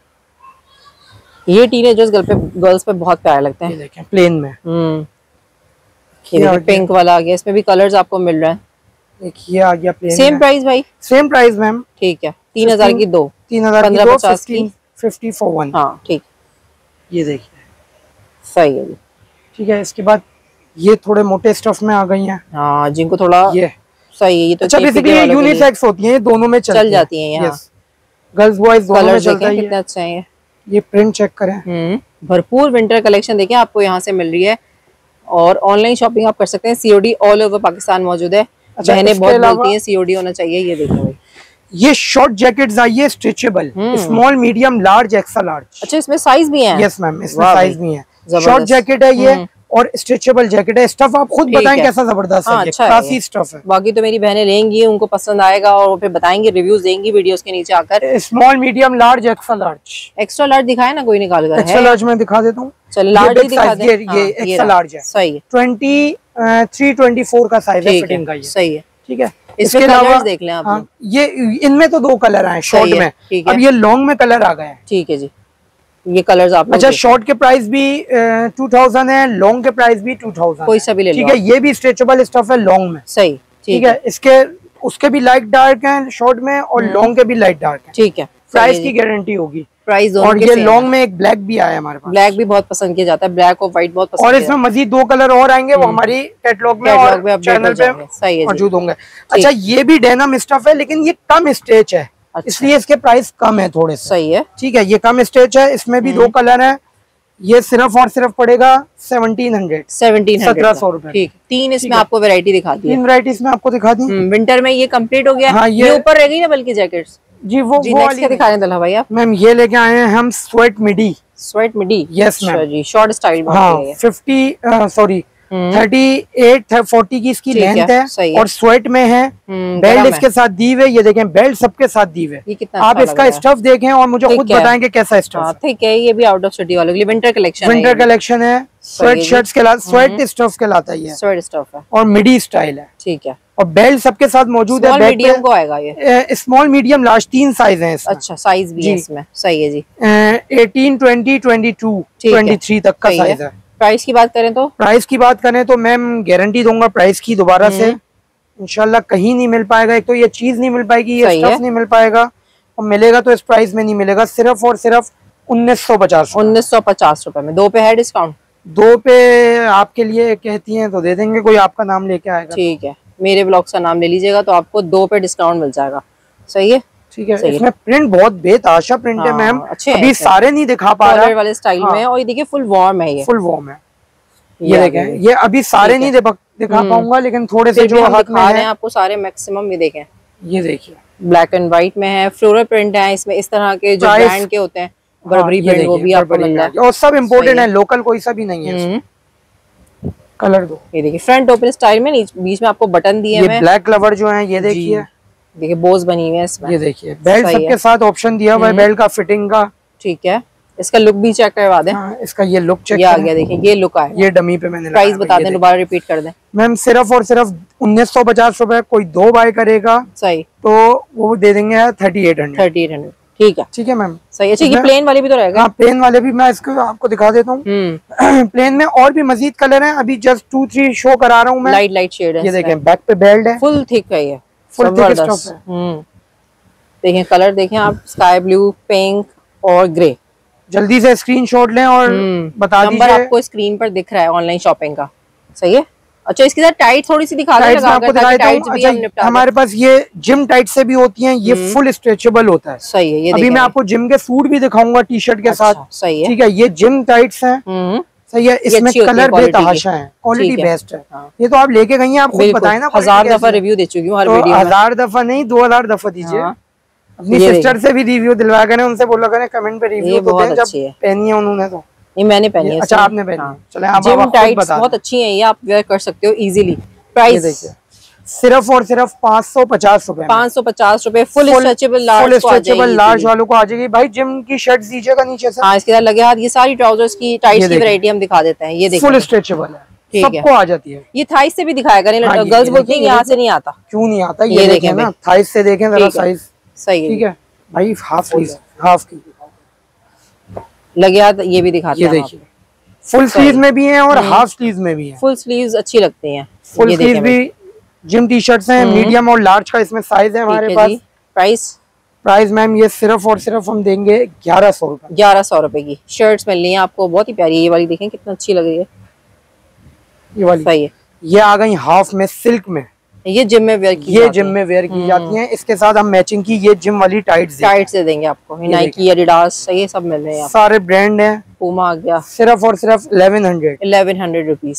[SPEAKER 2] ये टीनेजर्स गर्ल पे गर्ल्स पे बहुत प्यारे लगते हैं।
[SPEAKER 1] ये देखें प्लेन में,
[SPEAKER 2] हम्म ये पिंक वाला आ गया, इसमें भी कलर्स आपको मिल रहा है।
[SPEAKER 1] एक ये आ गया प्लेन।
[SPEAKER 2] सेम प्राइस भाई?
[SPEAKER 1] सेम प्राइस मैम,
[SPEAKER 2] ठीक है। तीन हजार की दो,
[SPEAKER 1] तीन हजार की दो, पचास की फिफ्टी फॉर वन।
[SPEAKER 2] हाँ ठीक,
[SPEAKER 1] ये देखिए
[SPEAKER 2] सही है,
[SPEAKER 1] ठीक है। इसके बाद ये थोड़े मोटे स्टफ में आ गई हैं,
[SPEAKER 2] हाँ जिनको थोड़ा ये सही है। ये तो
[SPEAKER 1] अच्छा बेसिकली ये यूनिसेक्स होती हैं, दोनों में
[SPEAKER 2] चल जाती हैं यहाँ,
[SPEAKER 1] गर्ल्स बॉयज दोनों में चलता है।
[SPEAKER 2] कितना अच्छा है
[SPEAKER 1] ये प्रिंट चेक करें।
[SPEAKER 2] हम्म भरपूर विंटर कलेक्शन देखें आपको यहाँ से मिल रही है, और ऑनलाइन शॉपिंग आप कर सकते हैं। सीओडी ऑल ओवर पाकिस्तान मौजूद है।
[SPEAKER 1] अच्छा,
[SPEAKER 2] बहनें बहुत बोलती हैं सीओडी होना चाहिए। ये देखो भाई,
[SPEAKER 1] ये शॉर्ट जैकेट्स आई है stretchable, small medium large extra large.
[SPEAKER 2] अच्छा इसमें साइज भी है?
[SPEAKER 1] यस मैम, इसमें साइज भी है। शॉर्ट जैकेट है ये और स्ट्रेचेबल जैकेट है। स्टफ आप खुद बताएं कैसा जबरदस्त है, क्लासी स्टफ है।
[SPEAKER 2] बाकी तो मेरी बहनें लेंगी, उनको पसंद आएगा और फिर बताएंगे, रिव्यूज देंगी वीडियोस के नीचे आकर।
[SPEAKER 1] Small medium large extra large.
[SPEAKER 2] Extra large दिखाए ना कोई निकाल कर?
[SPEAKER 1] एक्स्ट्रा लार्ज में दिखा देता हूँ।
[SPEAKER 2] चलो लार्ज ही दिखा दे।
[SPEAKER 1] ये एक्स्ट्रा लार्ज है, सही है। ट्वेंटी थ्री ट्वेंटी फोर का साइज है फिटिंग का, ये सही है, ठीक है।
[SPEAKER 2] इसके अलावा देख लें आप। हाँ,
[SPEAKER 1] ये इनमें तो दो कलर आए शॉर्ट में, अब ये लॉन्ग में कलर आ गए हैं।
[SPEAKER 2] ठीक है जी, ये कलर्स आप।
[SPEAKER 1] अच्छा शॉर्ट के प्राइस भी टू थाउजेंड है, लॉन्ग के प्राइस भी टू थाउजेंड,
[SPEAKER 2] कोई सा भी ले लो,
[SPEAKER 1] ठीक है। ये भी स्ट्रेचेबल स्टफ है लॉन्ग में,
[SPEAKER 2] सही,
[SPEAKER 1] ठीक है। इसके उसके भी लाइट डार्क हैं शॉर्ट में, और लॉन्ग के भी लाइट डार्क हैं,
[SPEAKER 2] ठीक है।
[SPEAKER 1] प्राइस की गारंटी होगी,
[SPEAKER 2] प्राइस दोनों।
[SPEAKER 1] और ये लॉन्ग में एक ब्लैक भी आया हमारे पास।
[SPEAKER 2] ब्लैक भी बहुत पसंद किया जाता है, ब्लैक और व्हाइट बहुत पसंद।
[SPEAKER 1] और इसमें मजीद दो कलर और आएंगे, वो हमारी कैटलॉग में और चैनल पे मौजूद होंगे। अच्छा ये भी डेनिम स्टफ है, लेकिन ये कम स्ट्रेच है, इसलिए इसके प्राइस कम है थोड़े से, सही है, ठीक है। ये कम स्ट्रेच है, इसमें भी दो कलर है। ये सिर्फ और सिर्फ पड़ेगा सेवनटीन हंड्रेड सेवनटीन सत्रह सौ रूपये, ठीक। तीन इसमें आपको वैरायटी दिखा दी, तीन वैरायटी इसमें आपको दिखा दी।
[SPEAKER 2] विंटर में ये कंप्लीट हो गया। हाँ, ये ऊपर रह गई ना बल्कि जैकेट्स जी, वो जी, वो वाली दिखा रहे हैं भाई आप। मैम ये लेके आए हैं हम sweat midi, sweat midi, yes ma'am जी, शॉर्ट स्टाइल में। हाँ, fifty sorry thirty eight forty की इसकी लेंथ है, है और स्वेट में है, बेल्ट इसके साथ दी हुए। ये देखें बेल्ट सबके साथ दी हुए। आप इसका स्टफ देखें और मुझे खुद बताएंगे कैसा स्टफ। ठीक है, ये भी आउट ऑफ सिटी वालों के लिए विंटर कलेक्शन, विंटर कलेक्शन है। स्वेट शर्ट्स के लाते, स्वेट स्टफ कहलाता है, स्वेट स्टफ है और मिडी स्टाइल है, ठीक है। और बेल्ट सबके साथ मौजूद है। मीडियम को आएगा ये, स्मॉल मीडियम लार्ज तीन साइज है। अच्छा साइज भी है इसमें, सही है जी। Eighteen twenty twenty two twenty three तक का साइज है। प्राइस की बात करें तो, प्राइस की बात करें तो मैम गारंटी दूंगा प्राइस की दोबारा से, इंशाल्लाह कहीं नहीं मिल पाएगा। एक तो ये चीज नहीं मिल पाएगी, ये स्टफ नहीं मिल पाएगा, और मिलेगा तो इस प्राइस में नहीं मिलेगा। सिर्फ और सिर्फ उन्नीस सौ पचास उन्नीस सौ पचास रूपए में। दो पे है डिस्काउंट? दो पे आपके लिए कहती हैं तो दे देंगे, कोई आपका नाम लेके आएगा, ठीक है। मेरे ब्लॉग का नाम ले लीजिएगा तो आपको दो पे डिस्काउंट मिल जाएगा, सही है, ठीक है। इसमें प्रिंट बहुत बेताशा प्रिंट है मैम, अभी सारे नहीं दिखा पा रहा वाले स्टाइल में। और ये देखिए फुल वार्म है, ये फुल वार्म है। ये देखें, ये अभी सारे नहीं दिखा पाऊंगा, लेकिन थोड़े से जो हाथ में है आपको सारे मैक्सिमम ये देखें। ये देखिए ब्लैक एंड व्हाइट में है, फ्लोरल प्रिंट है इसमें, इस तरह के जो ब्रांड के होते हैं बर्बरी प्रिंट वो भी आपको मिल रहा है
[SPEAKER 1] और सब इम्पोर्टेड है, लोकल कोई सा भी नहीं है। कलर दो,
[SPEAKER 2] ये देखिए फ्रंट ओपन स्टाइल में, बीच में आपको बटन दिए हैं।
[SPEAKER 1] ये ब्लैक कलर जो है ये देखिए,
[SPEAKER 2] देखिए बोस बनी हुई है इसमें।
[SPEAKER 1] ये देखिए बेल्ट सबके साथ ऑप्शन दिया हुआ है बेल्ट का, फिटिंग का।
[SPEAKER 2] ठीक है, इसका लुक भी चेक करवा दें।
[SPEAKER 1] हाँ, इसका ये लुक चेक
[SPEAKER 2] आ गया, देखिए ये लुक आया।
[SPEAKER 1] ये डमी पे मैंने
[SPEAKER 2] प्राइस बता दें, दोबारा रिपीट कर दें।
[SPEAKER 1] मैम सिर्फ और सिर्फ उन्नीस सौ पचास रूपए, कोई दो बाय करेगा
[SPEAKER 2] सही तो
[SPEAKER 1] वो दे देंगे thirty eight hundred
[SPEAKER 2] thirty eight hundred ठीक है।
[SPEAKER 1] ठीक है मैम,
[SPEAKER 2] सही। अच्छा ये प्लेन वाले भी तो रहेगा?
[SPEAKER 1] हाँ प्लेन वाले भी मैं इसको आपको दिखा देता हूँ। प्लेन में और भी मजीद कलर हैं, अभी जस्ट टू थ्री शो करा रहा हूँ मैं।
[SPEAKER 2] लाइट लाइट शेड है।
[SPEAKER 1] ये देखें बैक पे बेल्ट है,
[SPEAKER 2] फुल थिक है, ये
[SPEAKER 1] फुल थिक स्टफ है।
[SPEAKER 2] हम्म देखें कलर देखें आप, स्काई ब्लू, पिंक और ग्रे।
[SPEAKER 1] जल्दी से स्क्रीनशॉट लें और बता दीजिए।
[SPEAKER 2] नंबर आपको स्क्रीन पर दिख रहा है ऑनलाइन शॉपिंग का। सही है। अच्छा इसके साथ टाइट थोड़ी सी दिखा दें,
[SPEAKER 1] आपको दिखाई टाइट्स भी हम निपटा। हमारे पास ये जिम टाइट से भी होती हैं, ये फुल स्ट्रेचेबल होता है।
[SPEAKER 2] सही है। ये
[SPEAKER 1] अभी मैं आपको जिम के सूट भी दिखाऊंगा टी शर्ट के साथ।
[SPEAKER 2] सही है।
[SPEAKER 1] ठीक है, ये जिम टाइट्स हैं। सही है, इसमें कलर बेतहाशा है, क्वालिटी बेस्ट है। ये तो आप लेके गई हैं, आप खुद बताएं ना।
[SPEAKER 2] हजार दफा रिव्यू दे चुकी हूँ हर वीडियो में।
[SPEAKER 1] हजार दफा नहीं, दो हजार दफा दीजिए। अपनी सिस्टर से भी रिव्यू दिलवा करें, उनसे बोला करें कमेंट पे रिव्यू तो दें, जब पहनी है उन्होंने तो।
[SPEAKER 2] ये मैंने पहनी है।
[SPEAKER 1] अच्छा आपने पहनी है, चले आप
[SPEAKER 2] जिम टाइट्स बहुत अच्छी हैं, ये आप वेयर कर सकते हो इजीली। प्राइस देखिए
[SPEAKER 1] सिर्फ और सिर्फ पाँच सौ पचास रूपए
[SPEAKER 2] पाँच सौ पचास रूपए full stretchable large
[SPEAKER 1] full stretchable large वालों को आ जाएगी। भाई जिम की शर्ट दीजिएगा नीचे से।
[SPEAKER 2] हाँ इसके साथ लगे हाथ, ये सारी ट्राउजर्स की टाइट्स की वैरायटी हम दिखा देते हैं। ये देखिए
[SPEAKER 1] फुल स्ट्रेचेबल है, सबको आ जाती है।
[SPEAKER 2] ये थाइस से भी दिखाया करें, गर्ल्स बोलती हैं यहाँ से नहीं आता।
[SPEAKER 1] क्यों नहीं आता, ये देखें ना, थाइस से देखें जरा साइज।
[SPEAKER 2] सही है,
[SPEAKER 1] ठीक है भाई, हाफ स्लीव, हाफ की
[SPEAKER 2] लगे हाथ ये भी दिखाते हैं।
[SPEAKER 1] ये देखिए फुल स्लीव में भी है और हाफ स्लीव में भी है।
[SPEAKER 2] फुल स्लीव्स अच्छी लगती हैं।
[SPEAKER 1] फुल स्लीव भी जिम टी शर्ट्स हैं, मीडियम और लार्ज का इसमें साइज है हमारे पास।
[SPEAKER 2] प्राइस
[SPEAKER 1] प्राइस मैम ये सिर्फ और सिर्फ हम देंगे ग्यारह सौ रुपए।
[SPEAKER 2] ग्यारह सौ रुपए की शर्ट्स मिल रही है आपको, बहुत ही प्यारी। ये वाली देखें कितना अच्छी लग रही है,
[SPEAKER 1] ये वाली सही है। ये आ गई हाफ में सिल्क में,
[SPEAKER 2] ये जिम में वेयर की
[SPEAKER 1] ये जिम में वेयर की जाती हैं। इसके साथ हम मैचिंग की ये जिम वाली टाइट्स
[SPEAKER 2] टाइट्स दे देंगे आपको, नाइकी, एडिडास, ये सब मिल रहे हैं,
[SPEAKER 1] सारे ब्रांड हैं।
[SPEAKER 2] पूमा आ गया,
[SPEAKER 1] सिर्फ और सिर्फ eleven hundred
[SPEAKER 2] eleven hundred rupees.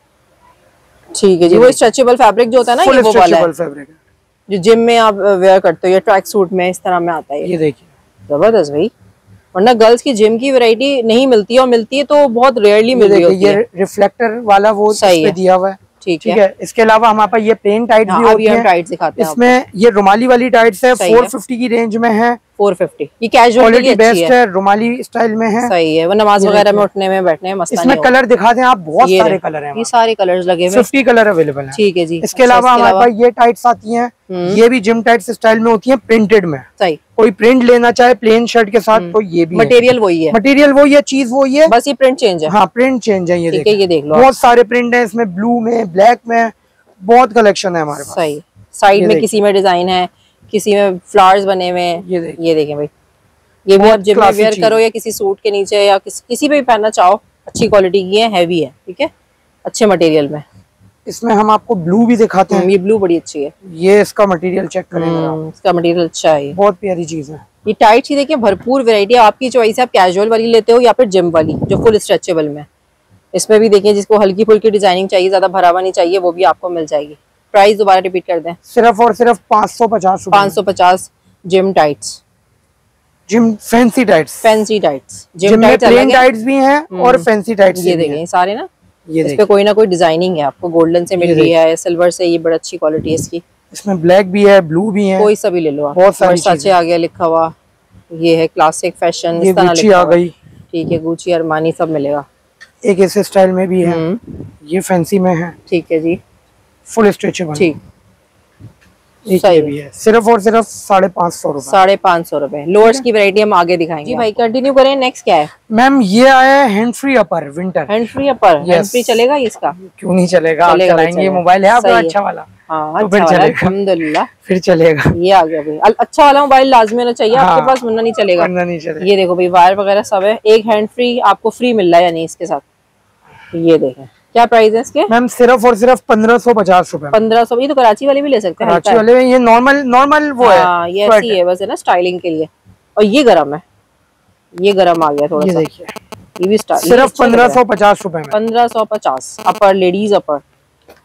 [SPEAKER 2] ठीक है जी। वो स्ट्रेचेबल फैब्रिक जो होता है ना, ये वो वाला है
[SPEAKER 1] फैब्रिक
[SPEAKER 2] जो जिम में आप वेयर करते हो, ये ट्रैक सूट में इस तरह में आता है।
[SPEAKER 1] ये देखिए
[SPEAKER 2] जबरदस्त भाई, वरना गर्ल्स की जिम की वैरायटी नहीं मिलती है, और मिलती है तो बहुत रेयरली मिल रही होती है।
[SPEAKER 1] ये रिफ्लेक्टर वाला वो सही दिया हुआ है।
[SPEAKER 2] ठीक
[SPEAKER 1] है, है। इसके अलावा हमारे पास ये प्लेन टाइट भी होती है,
[SPEAKER 2] टाइट दिखाते हैं
[SPEAKER 1] इसमें। ये रुमाली वाली टाइट्स है, फोर फिफ्टी की रेंज में है।
[SPEAKER 2] फोर फिफ्टी ये कैजुअल
[SPEAKER 1] क्वालिटी बेस्ट है, रुमाली स्टाइल में है।
[SPEAKER 2] सही है, वो नमाज वगैरह में उठने में बैठने में मस्त।
[SPEAKER 1] इसमें कलर दिखा दें आप, बहुत सारे कलर हैं,
[SPEAKER 2] ये सारे कलर्स लगे हुए,
[SPEAKER 1] फिफ्टी कलर अवेलेबल है।
[SPEAKER 2] ठीक है जी।
[SPEAKER 1] इसके अलावा हमारे पास ये टाइट्स आती हैं, ये भी जिम टाइट्स स्टाइल में होती हैं, प्रिंटेड में।
[SPEAKER 2] सही,
[SPEAKER 1] कोई प्रिंट लेना चाहे प्लेन शर्ट के साथ तो ये भी
[SPEAKER 2] मटेरियल वही है,
[SPEAKER 1] मटेरियल वही है, चीज वही है,
[SPEAKER 2] बस ये प्रिंट चेंज है।
[SPEAKER 1] हाँ प्रिंट चेंज है। ये देखिए,
[SPEAKER 2] ये देख लो,
[SPEAKER 1] बहुत सारे प्रिंट है इसमें, ब्लू में, ब्लैक में, बहुत कलेक्शन है हमारे पास।
[SPEAKER 2] सही, साइड में किसी में डिजाइन है, किसी में फ्लावर्स बने हुए हैं। ये देखें, ये देखें भाई, ये भी आप जिम में वेयर करो या किसी सूट के नीचे या किसी किसी पे भी पहनना चाहो, अच्छी क्वालिटी की है, हैवी है। ठीक है, अच्छे मटेरियल में।
[SPEAKER 1] इसमें हम आपको ब्लू भी दिखाते हैं,
[SPEAKER 2] ये ब्लू बड़ी अच्छी है।
[SPEAKER 1] ये इसका मटेरियल चेक करें,
[SPEAKER 2] इसका मटेरियल अच्छा है,
[SPEAKER 1] बहुत प्यारी चीज है।
[SPEAKER 2] ये टाइट ही देखिए, भरपूर वैरायटी है, आपकी चॉइस है। आप कैजुअल वाली लेते हो या फिर जिम वाली जो फुल स्ट्रेचेबल में। इसमें भी देखिए, जिसको हल्की फुल्की डिजाइनिंग चाहिए, ज्यादा भरा हुआ नहीं चाहिए, वो भी आपको मिल जाएगी। प्राइस दोबारा रिपीट कर दें।
[SPEAKER 1] सिर्फ और सिर्फ पाँच सौ पचास
[SPEAKER 2] पाँच सौ पचास gym tights,
[SPEAKER 1] gym fancy tights,
[SPEAKER 2] fancy tights.
[SPEAKER 1] Gym में प्लेन टाइट्स भी हैं और फैंसी टाइट्स।
[SPEAKER 2] ये देखें सारे ना, इस पे कोई ना कोई डिजाइनिंग है, आपको गोल्डन से मिल रही है, सिल्वर से, ये बड़ी अच्छी क्वालिटी है इसकी।
[SPEAKER 1] इसमें ब्लैक भी है, ब्लू भी है,
[SPEAKER 2] कोई सा भी ले लो आप।
[SPEAKER 1] बहुत सारी
[SPEAKER 2] चीजें आ गया लिखा हुआ, ये है क्लासिक फैशन,
[SPEAKER 1] ये गुच्ची आ गई।
[SPEAKER 2] ठीक है, गुच्ची, अरमानी सब मिलेगा।
[SPEAKER 1] एक ऐसे स्टाइल में भी है, ये फैंसी में है।
[SPEAKER 2] ठीक है जी,
[SPEAKER 1] फुल स्ट्रेचेबल।
[SPEAKER 2] ठीक,
[SPEAKER 1] सही भी है। सिर्फ और सिर्फ साढ़े पाँच सौ रुपए,
[SPEAKER 2] साढ़े पाँच सौ रुपए। लोअर्स की वैरायटी हम आगे दिखाएंगे। जी भाई कंटिन्यू करें, नेक्स्ट क्या है?
[SPEAKER 1] मैम ये आया है hand free upper winter.
[SPEAKER 2] Hand free upper, hand free चलेगा इसका?
[SPEAKER 1] क्यों नहीं चलेगा, आप चलाएंगे, मोबाइल है आपका अच्छा वाला।
[SPEAKER 2] हाँ, तो फिर चलेगा, अल्हम्दुलिल्लाह
[SPEAKER 1] फिर चलेगा।
[SPEAKER 2] ये आ गया भाई, अच्छा वाला मोबाइल लाजमी होना चाहिए आपके पास, वरना नहीं चलेगा।
[SPEAKER 1] नहीं चलेगा।
[SPEAKER 2] ये देखो भाई, वायर वगैरह सब है, एक हैंड फ्री आपको फ्री मिल रहा है यानी इसके साथ। ये देखें, क्या प्राइस है इसके?
[SPEAKER 1] मैम सिर्फ और सिर्फ पंद्रह सौ पचास रूपए।
[SPEAKER 2] पंद्रह सौ। ये तो कराची वाले भी ले सकते हैं,
[SPEAKER 1] कराची वाले में ये नॉर्मल नॉर्मल वो है।
[SPEAKER 2] हाँ, ये ऐसी है बस, है ना, स्टाइलिंग के लिए। और ये गरम है, ये गरम आ गया थोड़ा सा।
[SPEAKER 1] देखिए,
[SPEAKER 2] ये भी
[SPEAKER 1] सिर्फ पंद्रह सौ पचास रूपए में।
[SPEAKER 2] पंद्रह सौ पचास अपर, लेडीज अपर।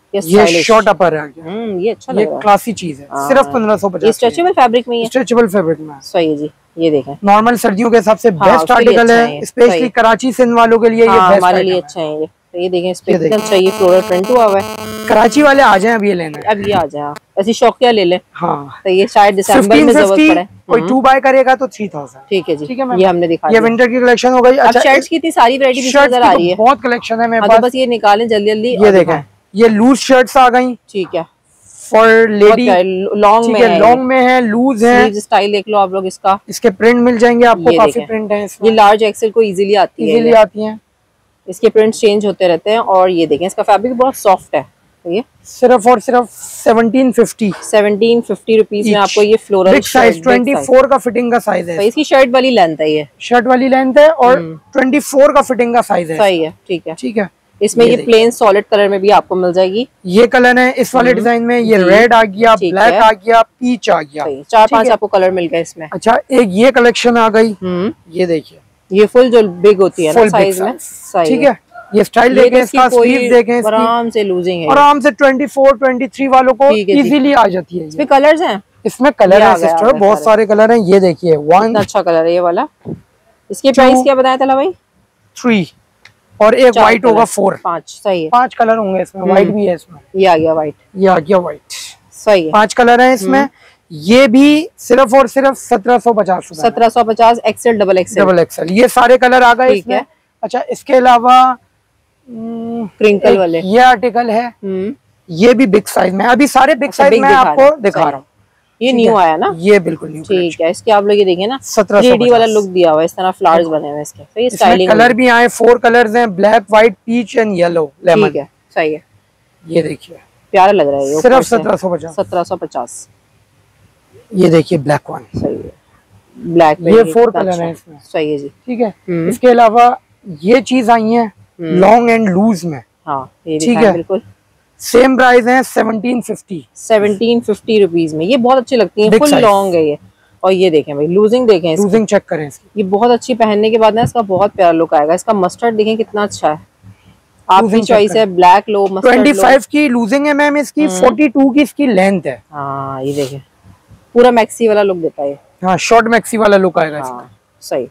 [SPEAKER 1] ये शॉर्ट अपर है।
[SPEAKER 2] हम्म ये अच्छा लग रहा है,
[SPEAKER 1] ये क्लासी चीज है। सिर्फ पंद्रह सौ पचास।
[SPEAKER 2] स्ट्रेचेबल फैब्रिक में है।
[SPEAKER 1] स्ट्रेचेबल फैब्रिक में सही
[SPEAKER 2] है जी। ये देखें
[SPEAKER 1] नॉर्मल सर्दियों के हिसाब से बेस्ट आर्टिकल है, स्पेशली कराची सिंध वालों के लिए ये बेस्ट
[SPEAKER 2] हमारे लिए अच्छा है। ये ये देखें, इस पे एकदम चाहिए फ्लोरल प्रिंट हुआ हुआ है।
[SPEAKER 1] कराची वाले आ जाएं अब ये लेना है,
[SPEAKER 2] अब ये आ जाए ऐसी शौकिया ले लें।
[SPEAKER 1] हाँ
[SPEAKER 2] तो ये शायद दिसंबर में जरूरत पड़े,
[SPEAKER 1] कोई टू बाय करेगा तो थ्री थाउजेंड।
[SPEAKER 2] ठीक है जी, ठीक है, ये हमने दिखा
[SPEAKER 1] ये विंटर की कलेक्शन हो गई।
[SPEAKER 2] अच्छा शर्ट्स की इतनी सारी वैरायटी नजर आ रही है,
[SPEAKER 1] बहुत कलेक्शन है मेरे
[SPEAKER 2] पास, बस ये निकालें जल्दी जल्दी।
[SPEAKER 1] ये देखें ये लूज शर्ट्स आ गई।
[SPEAKER 2] ठीक है,
[SPEAKER 1] फॉर लेडी
[SPEAKER 2] लॉन्ग में है,
[SPEAKER 1] लॉन्ग में है, लूज है।
[SPEAKER 2] स्टाइल देख लो आप लोग, इसका इसके
[SPEAKER 1] प्रिंट मिल जाएंगे आपको, काफी प्रिंट है इसमें।
[SPEAKER 2] ये लार्ज एक्सेल को इजीली आती है,
[SPEAKER 1] इजीली आती है।
[SPEAKER 2] इसके प्रिंट चेंज होते रहते हैं। और ये देखें इसका फैब्रिक बहुत सॉफ्ट है। तो ये
[SPEAKER 1] सिर्फ और सिर्फ seventeen fifty
[SPEAKER 2] seventeen fifty rupees में आपको ये floral
[SPEAKER 1] big size twenty four का फिटिंग का साइज है।
[SPEAKER 2] तो इसकी शर्ट वाली लेंथ है, ये
[SPEAKER 1] शर्ट वाली लेंथ है और ट्वेंटी फोर का फिटिंग का साइज है।
[SPEAKER 2] सही है, ठीक है
[SPEAKER 1] ठीक है।
[SPEAKER 2] इसमें ये, ये प्लेन सॉलिड कलर में भी आपको मिल जाएगी।
[SPEAKER 1] ये कलर है इस वाले डिजाइन में। ये रेड आ गया, ब्लैक आ गया, पीच आ गया,
[SPEAKER 2] चार पांच आपको कलर मिल गए इसमें।
[SPEAKER 1] अच्छा एक ये कलेक्शन आ गई, ये देखिए
[SPEAKER 2] ये फुल जो बिग होती है ना साइज में।
[SPEAKER 1] ठीक है, ये स्टाइल देखें, इसका स्लीव देखें,
[SPEAKER 2] आराम से लूजिंग है,
[SPEAKER 1] आराम से चौबीस, तेईस वालों को इजीली आ जाती है।
[SPEAKER 2] इसमें कलर्स हैं,
[SPEAKER 1] इसमें कलर है सिस्टर, बहुत सारे कलर हैं। ये देखिए वन
[SPEAKER 2] अच्छा कलर है ये वाला। इसके प्राइस क्या बताया था भाई?
[SPEAKER 1] थ्री और एक व्हाइट होगा फोर।
[SPEAKER 2] पांच, सही है,
[SPEAKER 1] पांच कलर होंगे इसमें, व्हाइट भी है इसमें।
[SPEAKER 2] ये आ गया व्हाइट,
[SPEAKER 1] ये आ गया व्हाइट,
[SPEAKER 2] सही है।
[SPEAKER 1] पांच कलर है इसमें। ये भी सिर्फ और सिर्फ सत्रह सौ पचास
[SPEAKER 2] सत्रह सौ पचास XL double XL
[SPEAKER 1] double XL ये सारे कलर आ गए इसमें। अच्छा इसके अलावा
[SPEAKER 2] क्रिंकल वाले
[SPEAKER 1] ये आर्टिकल है, ये भी बिग साइज में। अभी सारे बिग साइज में आपको दिखा रहा हूँ।
[SPEAKER 2] ये न्यू आया ना?
[SPEAKER 1] ये बिल्कुल न्यू,
[SPEAKER 2] ठीक है। इसके आप लोग ये देखें ना, थ्री डी वाला लुक दिया हुआ है, इस तरह फ्लावर्स बने हुए हैं इसके। तो ये स्टाइलिंग
[SPEAKER 1] कलर भी आए, फोर कलर्स हैं, black, white, peach and yellow, lemon.
[SPEAKER 2] ठीक है, सही है।
[SPEAKER 1] ये देखिए
[SPEAKER 2] प्यारा लग रहा है ये,
[SPEAKER 1] सिर्फ सत्रह सौ पचास
[SPEAKER 2] सत्रह सौ पचास।
[SPEAKER 1] ये देखिए ब्लैक वन,
[SPEAKER 2] सही है, ब्लैक
[SPEAKER 1] ये फोर कलर है इसमें।
[SPEAKER 2] सही है जी,
[SPEAKER 1] ठीक है। इसके अलावा ये चीज आई है लॉन्ग एंड लूज में।
[SPEAKER 2] हाँ ये
[SPEAKER 1] ठीक है,
[SPEAKER 2] बिल्कुल
[SPEAKER 1] सेम प्राइस है seventeen fifty
[SPEAKER 2] seventeen fifty rupees में। ये बहुत अच्छी लगती है, फुल लॉन्ग है ये। और ये देखें भाई लूजिंग देखें,
[SPEAKER 1] लूजिंग चेक करें इसकी,
[SPEAKER 2] ये बहुत अच्छी पहनने के बाद ना इसका बहुत प्यारा लुक आएगा। इसका मस्टर्ड देखें कितना अच्छा है, आपकी चॉइस है, ब्लैक लो, मस्टर्ड लो।
[SPEAKER 1] पच्चीस की लूजिंग है मैम इसकी, बयालीस की इसकी लेंथ है।
[SPEAKER 2] हाँ ये देखें पूरा मैक्सी वाला लुक देता है।
[SPEAKER 1] हाँ शॉर्ट मैक्सी वाला लुक आएगा इसमें।
[SPEAKER 2] सही,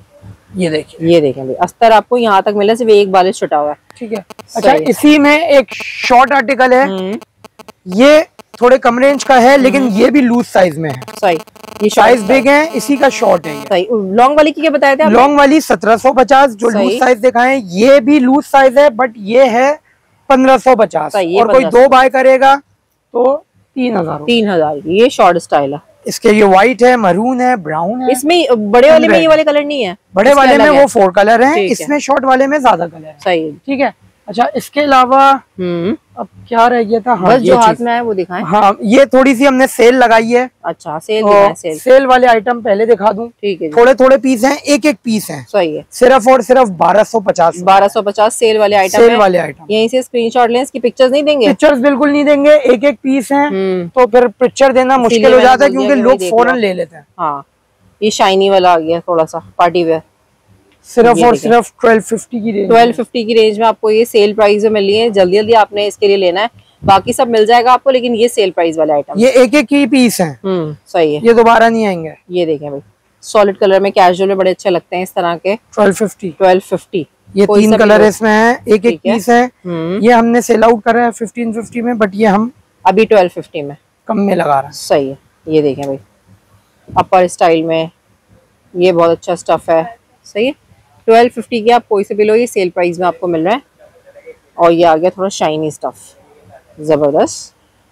[SPEAKER 1] ये देखिए
[SPEAKER 2] ये देखें भाई अस्तर आपको यहाँ तक मिला, सिर्फ एक बालिश छुटा हुआ है।
[SPEAKER 1] ठीक है। अच्छा इसी में एक शॉर्ट आर्टिकल है, ये थोड़े कम रेंज का है लेकिन ये भी लूज साइज में है।
[SPEAKER 2] सही,
[SPEAKER 1] ये साइज बिग है, इसी का शॉर्ट है।
[SPEAKER 2] सही, लॉन्ग वाली की क्या बताए थे?
[SPEAKER 1] लॉन्ग वाली सत्रह सौ पचास, जो लूज साइज दिखाए ये भी लूज साइज है, बट ये है पंद्रह सौ पचास। और कोई दो बाय करेगा तो तीन हजार
[SPEAKER 2] तीन हजार ये शॉर्ट स्टाइल है।
[SPEAKER 1] इसके ये व्हाइट है, मरून है, ब्राउन है।
[SPEAKER 2] इसमें बड़े वाले में ये वाले कलर नहीं है,
[SPEAKER 1] बड़े वाले में वो फोर कलर हैं, इसमें शॉर्ट वाले में ज्यादा कलर है।
[SPEAKER 2] सही,
[SPEAKER 1] ठीक है। अच्छा इसके अलावा अब क्या रह गया था? हाँ,
[SPEAKER 2] बस जो हाथ में है वो दिखाएं।
[SPEAKER 1] हाँ ये थोड़ी सी हमने सेल लगाई है।
[SPEAKER 2] अच्छा सेल दिखाएं, सेल
[SPEAKER 1] सेल वाले आइटम पहले दिखा दूं।
[SPEAKER 2] ठीक है,
[SPEAKER 1] थोड़े थोड़े पीस हैं, एक एक पीस है।
[SPEAKER 2] सही है,
[SPEAKER 1] सिर्फ और सिर्फ बारह सौ पचास
[SPEAKER 2] बारह सौ पचास सेल वाले आइटम
[SPEAKER 1] सेल वाले आइटम
[SPEAKER 2] यहीं से स्क्रीनशॉट लें। इसकी पिक्चर्स नहीं देंगे?
[SPEAKER 1] पिक्चर्स बिल्कुल नहीं देंगे, एक एक पीस है तो फिर पिक्चर देना मुश्किल हो जाता है क्योंकि लोग फौरन ले लेते हैं।
[SPEAKER 2] हाँ ये शाइनी वाला आ गया, थोड़ा सा पार्टी वेयर,
[SPEAKER 1] सिर्फ और सिर्फ ट्वेल्व फिफ्टी की रेंज
[SPEAKER 2] ट्वेल्व फिफ्टी की रेंज में आपको ये सेल प्राइस में मिल रही है। जल्दी जल्दी आपने इसके लिए लेना है, बाकी सब मिल जाएगा आपको, लेकिन ये सेल प्राइस वाले आइटम,
[SPEAKER 1] ये एक एक ही पीस है।
[SPEAKER 2] हम्म सही है,
[SPEAKER 1] ये दोबारा नहीं आएंगे।
[SPEAKER 2] ये देखें भाई सॉलिड कलर में कैजुअल में बड़े अच्छे लगते हैं इस तरह के।
[SPEAKER 1] ट्वेल्व फिफ्टी
[SPEAKER 2] ट्वेल्व फिफ्टी
[SPEAKER 1] ये तीन कलर इसमें है, एक एक पीस है। ये हमने सेल आउट कर रहा है फिफ्टीन फिफ्टी में, बट ये हम
[SPEAKER 2] अभी ट्वेल्व फिफ्टी में
[SPEAKER 1] कम में लगा रहे हैं।
[SPEAKER 2] सही है, ये देखें भाई अपर स्टाइल में ये बहुत अच्छा स्टफ है। सही है, ट्वेल्व फिफ्टी की आप कोई से बिलो ये सेल प्राइस में आपको मिल रहा है। और ये आ गया थोड़ा शाइनी स्टफ, जबरदस्त।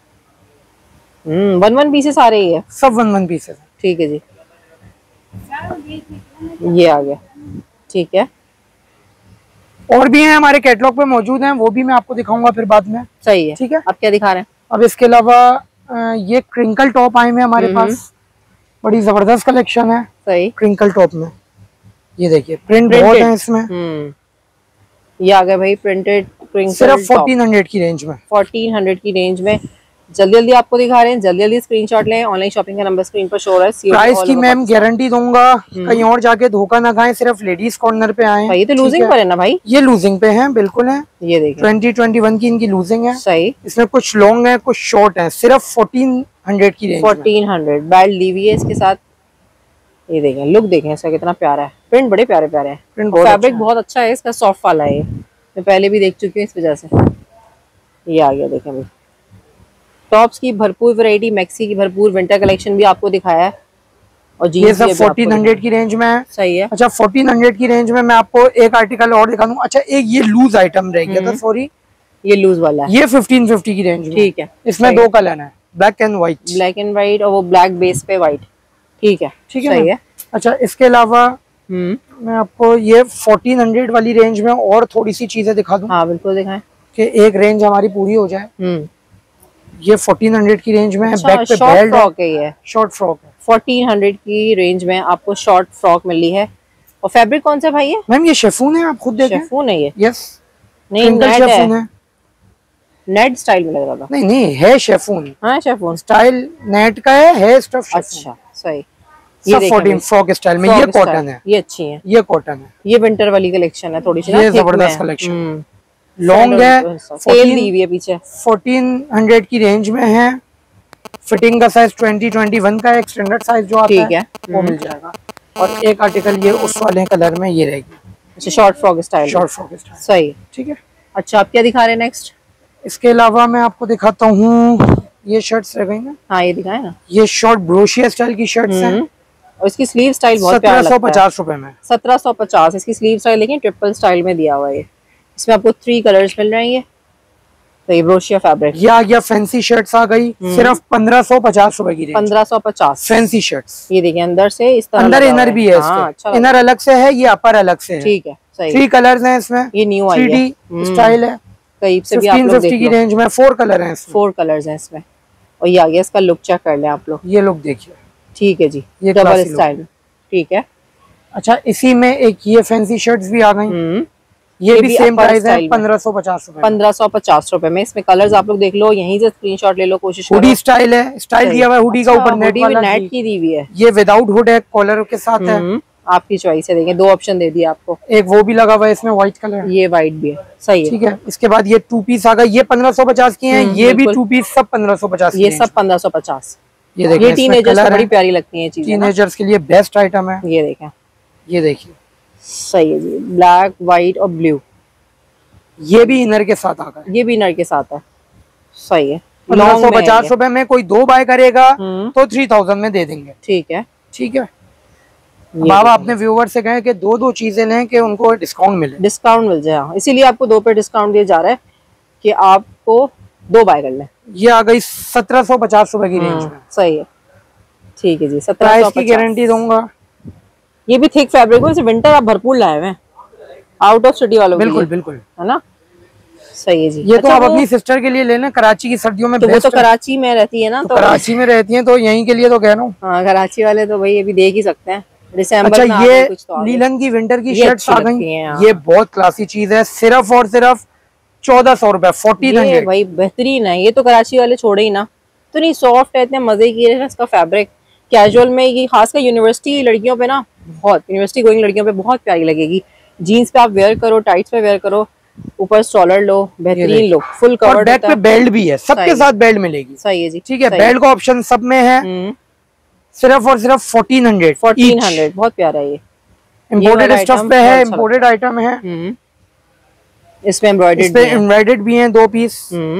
[SPEAKER 2] हम्म वन वन पीसेस आ रही है,
[SPEAKER 1] सब वन वन पीसेस।
[SPEAKER 2] ठीक है जी, ये आ गया। ठीक है,
[SPEAKER 1] और भी हैं हमारे कैटलॉग पे मौजूद हैं, वो भी मैं आपको दिखाऊंगा फिर बाद में।
[SPEAKER 2] सही है,
[SPEAKER 1] ठीक है।
[SPEAKER 2] आप क्या दिखा रहे हैं?
[SPEAKER 1] अब इसके अलावा ये क्रिंकल टॉप आए हैं हमारे पास, बड़ी जबरदस्त कलेक्शन है।
[SPEAKER 2] सही,
[SPEAKER 1] क्रिंकल टॉप में ये देखिए प्रिंट बहुत है इसमें।
[SPEAKER 2] हम्म ये आ गया भाई प्रिंटेड क्रिंकल,
[SPEAKER 1] सिर्फ फोर्टीन हंड्रेड की रेंज में,
[SPEAKER 2] फोर्टीन हंड्रेड की रेंज में। जल्दी जल्दी आपको दिखा रहे हैं, जल्दी जल्दी स्क्रीनशॉट लें। ऑनलाइन शॉपिंग का नंबर स्क्रीन पर शो हो रहा है।
[SPEAKER 1] प्राइस की मैम गारंटी दूंगा, कहीं और जाके धोखा ना खाएं, सिर्फ लेडीज कॉर्नर पे आए।
[SPEAKER 2] ये तो लूजिंग पर है ना भाई? ये
[SPEAKER 1] लूजिंग पे है, बिल्कुल है।
[SPEAKER 2] ये देखिए
[SPEAKER 1] ट्वेंटी ट्वेंटी वन की इनकी लूजिंग है।
[SPEAKER 2] सही।
[SPEAKER 1] इसमें कुछ लॉन्ग है, कुछ शॉर्ट है, सिर्फ फोर्टीन हंड्रेड की रेंज।
[SPEAKER 2] फोर्टीन हंड्रेड बेल्ट ली हुई है इसके साथ। ये देखें, लुक देखें इसका कितना प्यारा है। प्रिंट बड़े प्यारे प्यारे हैं, फैब्रिक बहुत अच्छा है इसका, सॉफ्ट वाला है। मैं पहले भी देख चुकी हूँ इस वजह से। ये आ गया देखें भाई, टॉप्स की भरपूर वैरायटी, मैक्सी की भरपूर, विंटर कलेक्शन भी आपको दिखाया है। और
[SPEAKER 1] ये सब फोर्टीन हंड्रेड की रेंज में है।
[SPEAKER 2] सही है।
[SPEAKER 1] अच्छा फोर्टीन हंड्रेड की रेंज में मैं आपको एक आर्टिकल और दिखा दूं। अच्छा एक ये लूज आइटम रह गया था, सॉरी,
[SPEAKER 2] ये लूज वाला है।
[SPEAKER 1] ये फिफ्टीन फिफ्टी की रेंज में।
[SPEAKER 2] ठीक है।
[SPEAKER 1] इसमें दो कलर है, black and white.
[SPEAKER 2] Black and white और वो ब्लैक बेस पे व्हाइट। ठीक है,
[SPEAKER 1] ठीक है, सही है। अच्छा इसके अलावा मैं आपको ये फोर्टीन हंड्रेड वाली रेंज में और थोड़ी सी चीजें दिखा दूं।
[SPEAKER 2] हाँ बिल्कुल दिखाएं,
[SPEAKER 1] कि एक रेंज हमारी पूरी हो जाए। ये फोर्टीन हंड्रेड की रेंज में है।
[SPEAKER 2] अच्छा,
[SPEAKER 1] बैक पे
[SPEAKER 2] शॉर्ट फ्रॉक है, ये
[SPEAKER 1] शॉर्ट फ्रॉक है।
[SPEAKER 2] फोर्टीन हंड्रेड की रेंज में आपको शॉर्ट फ्रॉक मिली है। और फैब्रिक कौन सा भाई है?
[SPEAKER 1] मैम ये शिफॉन है, आप खुद देखें।
[SPEAKER 2] शिफॉन है ये?
[SPEAKER 1] यस।
[SPEAKER 2] नहीं नेट
[SPEAKER 1] शिफॉन है,
[SPEAKER 2] नेट स्टाइल में लग रहा था।
[SPEAKER 1] नहीं नहीं है शिफॉन।
[SPEAKER 2] हाँ शिफॉन
[SPEAKER 1] स्टाइल नेट का है, है स्टफ।
[SPEAKER 2] अच्छा सही।
[SPEAKER 1] ये फोर्टीन फ्रॉक स्टाइल में, ये कॉटन है,
[SPEAKER 2] ये अच्छी है,
[SPEAKER 1] ये कॉटन है।
[SPEAKER 2] ये विंटर वाली कलेक्शन है थोड़ी सी,
[SPEAKER 1] ये जबरदस्त कलेक्शन। लॉन्ग है,
[SPEAKER 2] पीछे
[SPEAKER 1] फोर्टीन हंड्रेड की रेंज में है। फिटिंग का साइज ट्वेंटी ट्वेंटी वन का एक स्टैंडर्ड साइज जो आता है वो मिल जाएगा। और एक आर्टिकल ये उस वाले कलर में ये रहेगी।
[SPEAKER 2] अच्छा short frock style,
[SPEAKER 1] short frock style,
[SPEAKER 2] सही,
[SPEAKER 1] ठीक है।
[SPEAKER 2] अच्छा आप क्या दिखा रहे हैं नेक्स्ट?
[SPEAKER 1] इसके अलावा मैं आपको दिखाता हूँ, ये शर्ट्स रह गई ना।
[SPEAKER 2] हाँ ये दिखाए ना,
[SPEAKER 1] ये शॉर्ट ब्रोशिया स्टाइल की शर्ट्स हैं।
[SPEAKER 2] और इसकी स्लीव स्टाइल बहुत प्यारा लगता है।
[SPEAKER 1] सत्रह सौ पचास रुपए में,
[SPEAKER 2] सत्रह सौ पचास। इसकी स्लीव स्टाइल देखिए, ट्रिपल स्टाइल में दिया हुआ है। इसमें आपको थ्री कलर्स मिल रहे हैं। तो ये ब्रोशिया फैब्रिक।
[SPEAKER 1] ये आ गया फैंसी शर्ट्स आ गई, सिर्फ पंद्रह सौ पचास रुपए की रेंज।
[SPEAKER 2] पंद्रह सौ पचास
[SPEAKER 1] फैंसी शर्ट्स।
[SPEAKER 2] ये देखिए अंदर से इस तरह,
[SPEAKER 1] अंदर इनर भी है। हाँ, अच्छा इनर अलग से है, ये अपर अलग से है।
[SPEAKER 2] ठीक है सही।
[SPEAKER 1] थ्री कलर्स हैं इसमें।
[SPEAKER 2] ये न्यू आई है,
[SPEAKER 1] स्टाइल है।
[SPEAKER 2] करीब से भी आप लोग देख लो,
[SPEAKER 1] की रेंज में फोर कलर हैं,
[SPEAKER 2] फोर कलर्स हैं इसमें। और ये आ गया, इसका लुक चेक कर लें आप लोग।
[SPEAKER 1] ये लुक देखिए,
[SPEAKER 2] ठीक है जी,
[SPEAKER 1] ये
[SPEAKER 2] डबल स्टाइल, ठीक है।
[SPEAKER 1] अच्छा इसी में एक ये फैंसी शर्ट्स भी आ गई। ये, ये भी सेम प्राइस है, पंद्रह सौ पचास रुपए।
[SPEAKER 2] पंद्रह सौ पचास रुपए में। इसमें कलर्स आप लोग देख लो, यहीं से स्क्रीनशॉट ले लो, कोशिश करो।
[SPEAKER 1] हुडी स्टाइल है, स्टाइल दिया हुआ है हुडी का, ऊपर नेट वाला,
[SPEAKER 2] नेट की दी हुई है।
[SPEAKER 1] ये विदाउट हुड है, कॉलर के साथ है।
[SPEAKER 2] आपकी चॉइस है, देखिए दो ऑप्शन दे दिए आपको।
[SPEAKER 1] एक वो भी लगा हुआ है इसमें, व्हाइट कलर,
[SPEAKER 2] ये व्हाइट भी है, सही है,
[SPEAKER 1] ठीक है। इसके बाद ये टू पीस आ गए, ये पंद्रह सौ पचास की हैं। ये भी टू पीस सब पंद्रह सौ पचास,
[SPEAKER 2] ये सब पंद्रह सौ पचास।
[SPEAKER 1] ये देखिए,
[SPEAKER 2] टीनेजर्स को बड़ी प्यारी लगती है चीजें,
[SPEAKER 1] टीनेजर्स के लिए बेस्ट आइटम है।
[SPEAKER 2] ये देखें,
[SPEAKER 1] ये देखिए,
[SPEAKER 2] सही है जी। ब्लैक, व्हाइट और ब्लू,
[SPEAKER 1] ये भी इनर के साथ आ गया।
[SPEAKER 2] ये भी इनर के साथ है, सही है।
[SPEAKER 1] पंद्रह सौ पचास रुपए में कोई दो बाय करेगा तो थ्री थाउजेंड में दे देंगे,
[SPEAKER 2] ठीक है,
[SPEAKER 1] ठीक है। बाबा अपने व्यूवर से कहें कि दो दो चीजें लें कि उनको डिस्काउंट मिले,
[SPEAKER 2] डिस्काउंट मिल जाए, इसीलिए आपको दो पे डिस्काउंट दिया जा रहा है कि आपको दो बाय कर लें।
[SPEAKER 1] ये आ गई सत्रह सौ पचास रुपए की रेंज में,
[SPEAKER 2] सही है, ठीक है जी।
[SPEAKER 1] सत्रह सौ की गारंटी दूंगा।
[SPEAKER 2] ये भी थिक फैब्रिक है, विंटर आप भरपूर लाए हुए हैं, आउट ऑफ सिटी वालों
[SPEAKER 1] बिल्कुल बिल्कुल,
[SPEAKER 2] है ना, सही है जी।
[SPEAKER 1] ये अच्छा, तो आप अपनी सिस्टर के लिए लेना, कराची की सर्दियों में।
[SPEAKER 2] तो वो तो कराची में रहती है ना,
[SPEAKER 1] तो, तो कराची में रहती है, तो यहीं के लिए तो कह रहा हूँ।
[SPEAKER 2] हाँ कराची वाले तो भाई अभी देख ही सकते हैं दिसंबर
[SPEAKER 1] अच्छा, ये लीलन की विंटर की शर्ट्स आ गई। ये बहुत क्लासी चीज है, सिर्फ और सिर्फ चौदह सौ रुपए, फोर्टीन हंड्रेड।
[SPEAKER 2] भाई बेहतरीन है, ये तो कराची वाले छोड़े ही ना। तो नहीं सॉफ्ट है, इतने मजे की है इसका फैब्रिक। कैजुअल में ये खासकर यूनिवर्सिटी लड़कियों पे ना, बहुत यूनिवर्सिटी गोइंग लड़कियों पे बहुत प्यारी लगेगी। जीन्स पे आप वेयर करो, टाइट्स पे वेयर करो, ऊपर स्टॉलर लो, बेहतरीन लुक, फुल कवर।
[SPEAKER 1] बैक पे बेल्ट भी है, सबके साथ बेल्ट मिलेगी,
[SPEAKER 2] सही है जी,
[SPEAKER 1] ठीक है। बेल्ट का ऑप्शन सब में है, सिर्फ और सिर्फ फोर्टीन हंड्रेड।
[SPEAKER 2] फोर्टीन हंड्रेड, बहुत प्यारा है। ये
[SPEAKER 1] इम्पोर्टेड स्टफ पे है, इम्पोर्टेड आइटम है।
[SPEAKER 2] इसमें एम्ब्रॉयडर्ड
[SPEAKER 1] भी, एम्ब्रॉयडर्ड भी हैं दो पीस।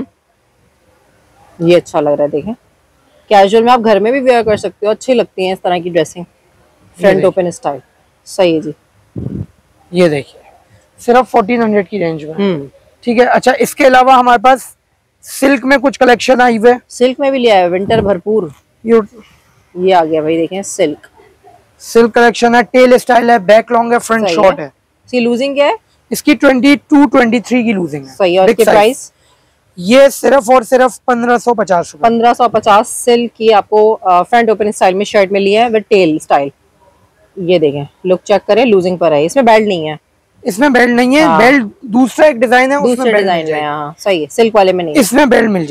[SPEAKER 2] ये अच्छा लग रहा है, देखें कैजुअल में आप घर में भी वेयर कर सकते हो, अच्छी लगती हैं इस तरह की ड्रेसिंग, फ्रंट ओपन स्टाइल, सही है जी।
[SPEAKER 1] ये देखिए, सिर्फ फोर्टीन हंड्रेड की रेंज में, ठीक है। अच्छा इसके अलावा हमारे पास सिल्क में कुछ कलेक्शन आई हुए,
[SPEAKER 2] सिल्क में भी लिया है, विंटर भरपूर। ये आ गया भाई, देखें सिल्क,
[SPEAKER 1] सिल्क कलेक्शन है, टेल स्टाइल है, बैक लॉन्ग है, फ्रंट शॉर्ट है।
[SPEAKER 2] इसकी लूजिंग क्या है?
[SPEAKER 1] इसकी ट्वेंटी टू ट्वेंटी थ्री की लूजिंग है,
[SPEAKER 2] सही है। और इसकी प्राइस?
[SPEAKER 1] ये सिर्फ और सिर्फ पंद्रह सौ पचास रुपए।
[SPEAKER 2] पंद्रह सौ पचास सिल्क की आपको फ्रंट ओपन स्टाइल में शर्ट में लिया है विद टेल स्टाइल। ये देखें, लुक चेक करें, लूजिंग पर है, इसमें बेल्ट नहीं है,
[SPEAKER 1] इसमें बेल्ट नहीं है। हाँ। बेल्ट दूसरा एक डिजाइन है,
[SPEAKER 2] दूसरे डिजाइन में, हाँ सही है, सिल्क वाले में नहीं,
[SPEAKER 1] इसमें बेल्ट मिल जाएगी।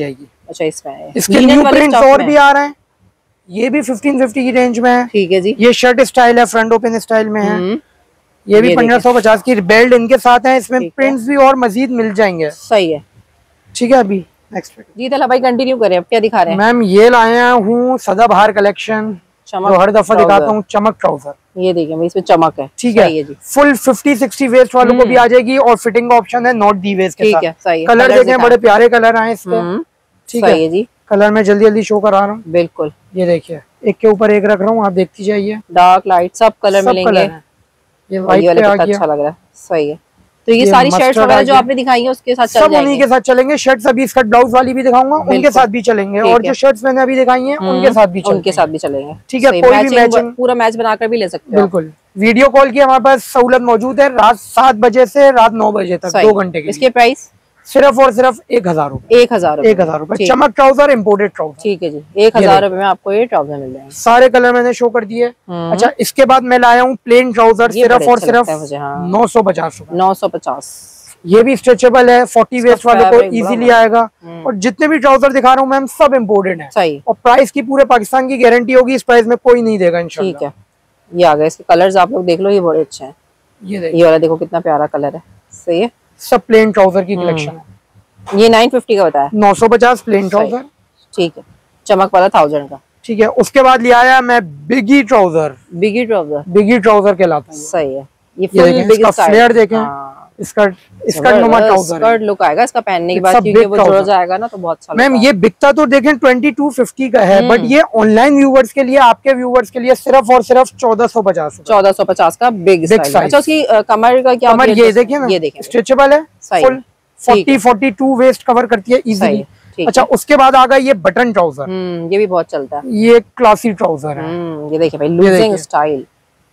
[SPEAKER 2] अच्छा इसमें
[SPEAKER 1] इसके न्यू प्रिंट्स और भी आ रहे हैं, ये भी फिफ्टीन फिफ्टी की रेंज में है।
[SPEAKER 2] ठीक है जी।
[SPEAKER 1] ये शर्ट स्टाइल है, फ्रंट ओपन स्टाइल में है, ये भी पंद्रह सौ पचास की, बेल्ट इनके साथ है, इसमें प्रिंट्स भी और मजीद मिल जाएंगे।
[SPEAKER 2] सही है,
[SPEAKER 1] ठीक है। अभी नेक्स्ट
[SPEAKER 2] जी तला भाई कंटिन्यू करें, अब क्या दिखा रहे हैं?
[SPEAKER 1] मैम ये लाया हूँ सदाबहार कलेक्शन, जो हर दफा दिखाता हूँ, चमक ट्राउजर।
[SPEAKER 2] ये देखिए भाई, इसमें चमक है।
[SPEAKER 1] ठीक है, फुल फिफ्टी सिक्सटी वेस्ट वालों को भी आ जाएगी, और फिटिंग का ऑप्शन है नॉट डी वेस्ट के साथ। कलर देखें, बड़े प्यारे कलर आए इसके। ठीक है जी, कलर मैं जल्दी जल्दी शो करा रहा हूँ।
[SPEAKER 2] बिल्कुल,
[SPEAKER 1] ये देखिए, एक के ऊपर एक रख रहा हूँ, आप देखती जाइए।
[SPEAKER 2] डार्क लाइट सब कलर मिलेंगे। ये वाइट पे आ गया, अच्छा लग रहा है। सही है। तो ये, ये सारी शर्ट्स वगैरह जो आपने दिखाई है उसके साथ
[SPEAKER 1] सब उन्हीं के साथ चलेंगे। शर्ट्स अभी स्कर्ट ब्लाउज वाली भी दिखाऊंगा, उनके साथ भी चलेंगे, और जो शर्ट्स मैंने अभी दिखाई हैं उनके साथ भी
[SPEAKER 2] उनके साथ भी चलेंगे।
[SPEAKER 1] ठीक है, कोई भी मैचिंग,
[SPEAKER 2] पूरा मैच बनाकर भी ले सकते हो।
[SPEAKER 1] बिल्कुल। वीडियो कॉल की हमारे पास सहूलत मौजूद है, रात सात बजे से रात नौ बजे तक, दो घंटे की।
[SPEAKER 2] इसके प्राइस
[SPEAKER 1] सिर्फ और सिर्फ एक हजार रूपए एक हजार एक हजार रूपए चमक ट्राउजर, इम्पोर्टेड ट्राउजर।
[SPEAKER 2] ठीक है जी, एक हजार रूपए में आपको ये ट्राउजर मिल जाएंगे।
[SPEAKER 1] सारे कलर मैंने शो कर दिए। अच्छा, इसके बाद मैं लाया हूँ प्लेन ट्राउजर, सिर्फ और सिर्फ नौ सौ पचास रूपए
[SPEAKER 2] नौ सौ पचास।
[SPEAKER 1] ये भी स्ट्रेचेबल है, फोर्टी वेस्ट वालों को इजीली आएगा। और जितने भी ट्राउजर दिखा रहा हूँ मैम, सब इम्पोर्टेड है।
[SPEAKER 2] सही।
[SPEAKER 1] और प्राइस की पूरे पाकिस्तान की गारंटी होगी, इस प्राइस में कोई नहीं देगा इंशाल्लाह।
[SPEAKER 2] ठीक है, ये आ गए इसके कलर्स, आप लोग देख लो, ये बड़े अच्छे हैं।
[SPEAKER 1] ये
[SPEAKER 2] ये वाला देखो कितना प्यारा कलर है। सही है,
[SPEAKER 1] सब प्लेन ट्राउजर की कलेक्शन है।
[SPEAKER 2] ये नाइन फिफ्टी का बताया,
[SPEAKER 1] नौ सौ पचास प्लेन ट्राउजर।
[SPEAKER 2] ठीक है, चमक वाला थाउजेंड का।
[SPEAKER 1] ठीक है, उसके बाद ले आया मैं baggy trouser.
[SPEAKER 2] Baggy trouser,
[SPEAKER 1] baggy trouser कहलाता है।
[SPEAKER 2] सही है। ये
[SPEAKER 1] फुल बिग फ्लेयर देखें, स्कर्ट स्कर्ट नुमा ट्राउजर,
[SPEAKER 2] स्कर्ट लुक आएगा इसका पहनने के बाद, क्योंकि वो जुड़ जाएगा ना तो बहुत अच्छा।
[SPEAKER 1] मैम ये बिकता तो देखें ट्वेंटी टू फिफ्टी का है, बट ये ऑनलाइन व्यूवर्स के लिए, आपके व्यूवर्स के लिए सिर्फ और सिर्फ चौदह सौ पचास चौदह
[SPEAKER 2] सौ पचास का बिग साइज। अच्छा, उसकी कमर का क्या?
[SPEAKER 1] कमर ये देखिए ना, ये देखिए स्ट्रेचेबल है, full forty forty two waist cover करती है इजीली। अच्छा, उसके बाद आ गया ये बटन ट्राउजर।
[SPEAKER 2] ये भी बहुत चलता है,
[SPEAKER 1] ये क्लासी ट्राउजर है।
[SPEAKER 2] ये देखिए भाई, लूजिंग स्टाइल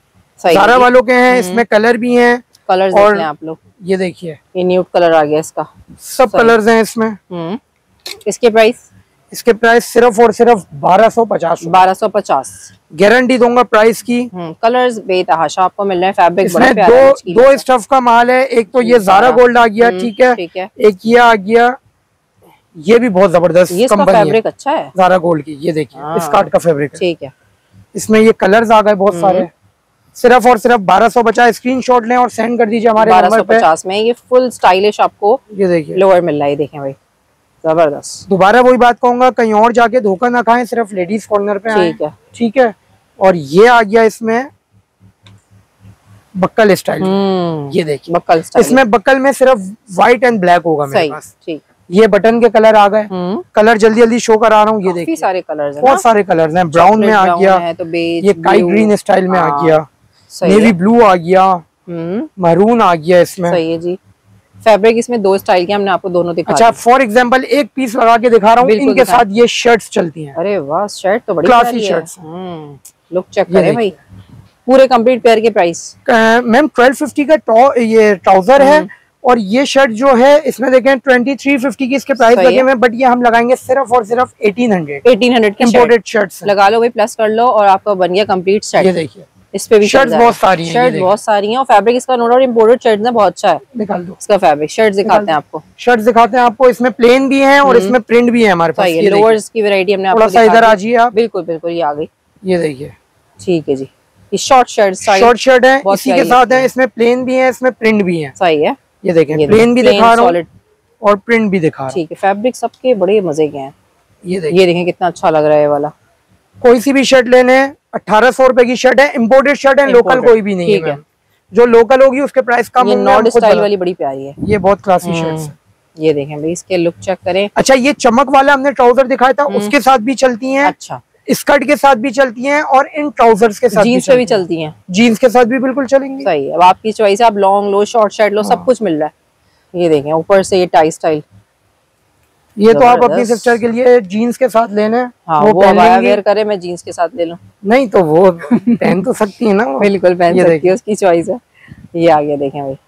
[SPEAKER 1] सारा वालों के हैं, इसमें कलर भी हैं।
[SPEAKER 2] कलर्स देख लें आप लोग,
[SPEAKER 1] ये देखिए,
[SPEAKER 2] ये न्यूड कलर आ गया इसका,
[SPEAKER 1] सब कलर्स हैं इसमें।
[SPEAKER 2] इसके प्राइस?
[SPEAKER 1] इसके प्राइस सिर्फ और सिर्फ बारह सौ पचास
[SPEAKER 2] बारह सौ पचास गारंटी
[SPEAKER 1] दूंगा प्राइस की।
[SPEAKER 2] कलर्स बेतहाशा आपको मिल रहे हैं, फैब्रिक
[SPEAKER 1] बड़ा प्यारा है। दो दो स्टफ का माल है, एक तो ये ज़ारा गोल्ड आ गया, ठीक है,
[SPEAKER 2] ठीक है,
[SPEAKER 1] एक ये आ गया, ये भी बहुत जबरदस्त
[SPEAKER 2] कंपनी है, फैब्रिक अच्छा है
[SPEAKER 1] ज़ारा गोल्ड की। ये देखिए स्कर्ट का फैब्रिक,
[SPEAKER 2] ठीक है,
[SPEAKER 1] इसमें ये कलर्स आ गए बहुत सारे। सिर्फ और सिर्फ बारह सौ पचास, स्क्रीनशॉट लें और सेंड कर दीजिए हमारे
[SPEAKER 2] बारह सौ पचास में। ये फुल स्टाइलिश आपको
[SPEAKER 1] ये देखिए
[SPEAKER 2] लोअर मिल रहा है, देखें भाई जबरदस्त।
[SPEAKER 1] दोबारा वही बात कहूंगा, कहीं और जाके धोखा ना खाएं, सिर्फ लेडीज कॉर्नर पे आए।
[SPEAKER 2] ठीक है,
[SPEAKER 1] ठीक है। और ये आ गया इसमें बक्कल स्टाइल, ये देखिए बक्कल स्टाइल। इसमें बक्कल में सिर्फ व्हाइट एंड ब्लैक होगा मेरे पास। ठीक, ये बटन के कलर आ गए, कलर जल्दी जल्दी शो करा रहा हूँ। ये देखिए सारे कलर्स हैं, बहुत सारे कलर्स हैं। ब्राउन में आ गया, ये काई ग्रीन स्टाइल में आ गया, नेवी ब्लू आ गया, मरून आ गया इसमें।
[SPEAKER 2] सही है जी। फैब्रिक इसमें दो स्टाइल के हमने आपको दोनों दिखा।
[SPEAKER 1] अच्छा, फॉर एग्जांपल एक पीस लगा के दिखा रहा हूँ, इनके साथ ये शर्ट्स चलती हैं।
[SPEAKER 2] अरे वाह, शर्ट तो बड़ी
[SPEAKER 1] क्लासी शर्ट्स।
[SPEAKER 2] लुक चेक करें भाई, पूरे कंप्लीट पेयर के प्राइस
[SPEAKER 1] मैम ट्वेल्व फिफ्टी का ये ट्राउजर है, और ये शर्ट जो है इसमें देखें ट्वेंटी थ्री फिफ्टी की इसके प्राइस लगे हुए, बट ये हम लगाएंगे सिर्फ और सिर्फ एटीन हंड्रेड
[SPEAKER 2] एटीन हंड्रेड की
[SPEAKER 1] इम्पोर्टेड शर्ट्स
[SPEAKER 2] लगा लो भाई, प्लस कर लो और आपका बन गया कंप्लीट सेट।
[SPEAKER 1] ये देखिए,
[SPEAKER 2] इस पे भी
[SPEAKER 1] शर्ट्स बहुत सारी हैं,
[SPEAKER 2] शर्ट बहुत सारी हैं, और फैब्रिक इसका नो डाउट इम्पोर्टेड शर्ट्स है, बहुत अच्छा है।
[SPEAKER 1] निकाल दो
[SPEAKER 2] इसका फैब्रिक। शर्ट्स दिखाते हैं आपको,
[SPEAKER 1] शर्ट्स दिखाते हैं आपको। इसमें प्लेन भी हैं और इसमें प्रिंट भी है हमारे पास।
[SPEAKER 2] ये लोअर्स की वैरायटी हमने आपको
[SPEAKER 1] दिखाई, इधर आ जाइए आप।
[SPEAKER 2] बिल्कुल बिल्कुल, ये आ गई,
[SPEAKER 1] ये देखिए।
[SPEAKER 2] ठीक है जी, ये शॉर्ट शर्ट
[SPEAKER 1] शॉर्ट शर्ट है, इसी के साथ है, इसमें प्लेन भी है, इसमें प्रिंट भी है।
[SPEAKER 2] सही है,
[SPEAKER 1] ये देखें, प्लेन भी दिखा रहा हूं और प्रिंट भी दिखा रहा हूं।
[SPEAKER 2] ठीक है, फैब्रिक सबके बड़े मजे के हैं।
[SPEAKER 1] ये देखिए,
[SPEAKER 2] ये देखें कितना अच्छा लग रहा है वाला।
[SPEAKER 1] कोई सी भी शर्ट लेने, अठारह सौ रुपए की शर्ट है, इम्पोर्टेड शर्ट है, लोकल कोई भी नहीं है। जो लोकल होगी उसके प्राइस कम होंगे।
[SPEAKER 2] नॉर्ड स्टाइल वाली बड़ी प्यारी है,
[SPEAKER 1] ये बहुत क्लासी शर्ट है।
[SPEAKER 2] ये देखें भाई, इसके लुक चेक करें।
[SPEAKER 1] अच्छा, ये चमक वाला हमने ट्राउजर दिखाया था, उसके साथ भी चलती हैं।
[SPEAKER 2] अच्छा,
[SPEAKER 1] स्कर्ट के साथ भी चलती हैं, और इन ट्राउजर्स के साथ
[SPEAKER 2] जीन्स पे भी चलती हैं।
[SPEAKER 1] जीन्स के साथ भी बिल्कुल चलेंगी।
[SPEAKER 2] सही है, अब आपकी चॉइस है, आप लॉन्ग लो, शॉर्ट शर्ट लो, सब कुछ मिल रहा है। ये देखें, ऊपर से ये टाई स्टाइल,
[SPEAKER 1] ये तो आप अपनी सिस्टर के लिए जीन्स के साथ लेने।
[SPEAKER 2] हाँ, वो वो वेयर करे, मैं जीन्स के साथ ले लूं।
[SPEAKER 1] नहीं तो वो पहन तो सकती है ना वो।
[SPEAKER 2] बिल्कुल पहन सकती है, उसकी चॉइस है। ये आ गया, देखें भाई,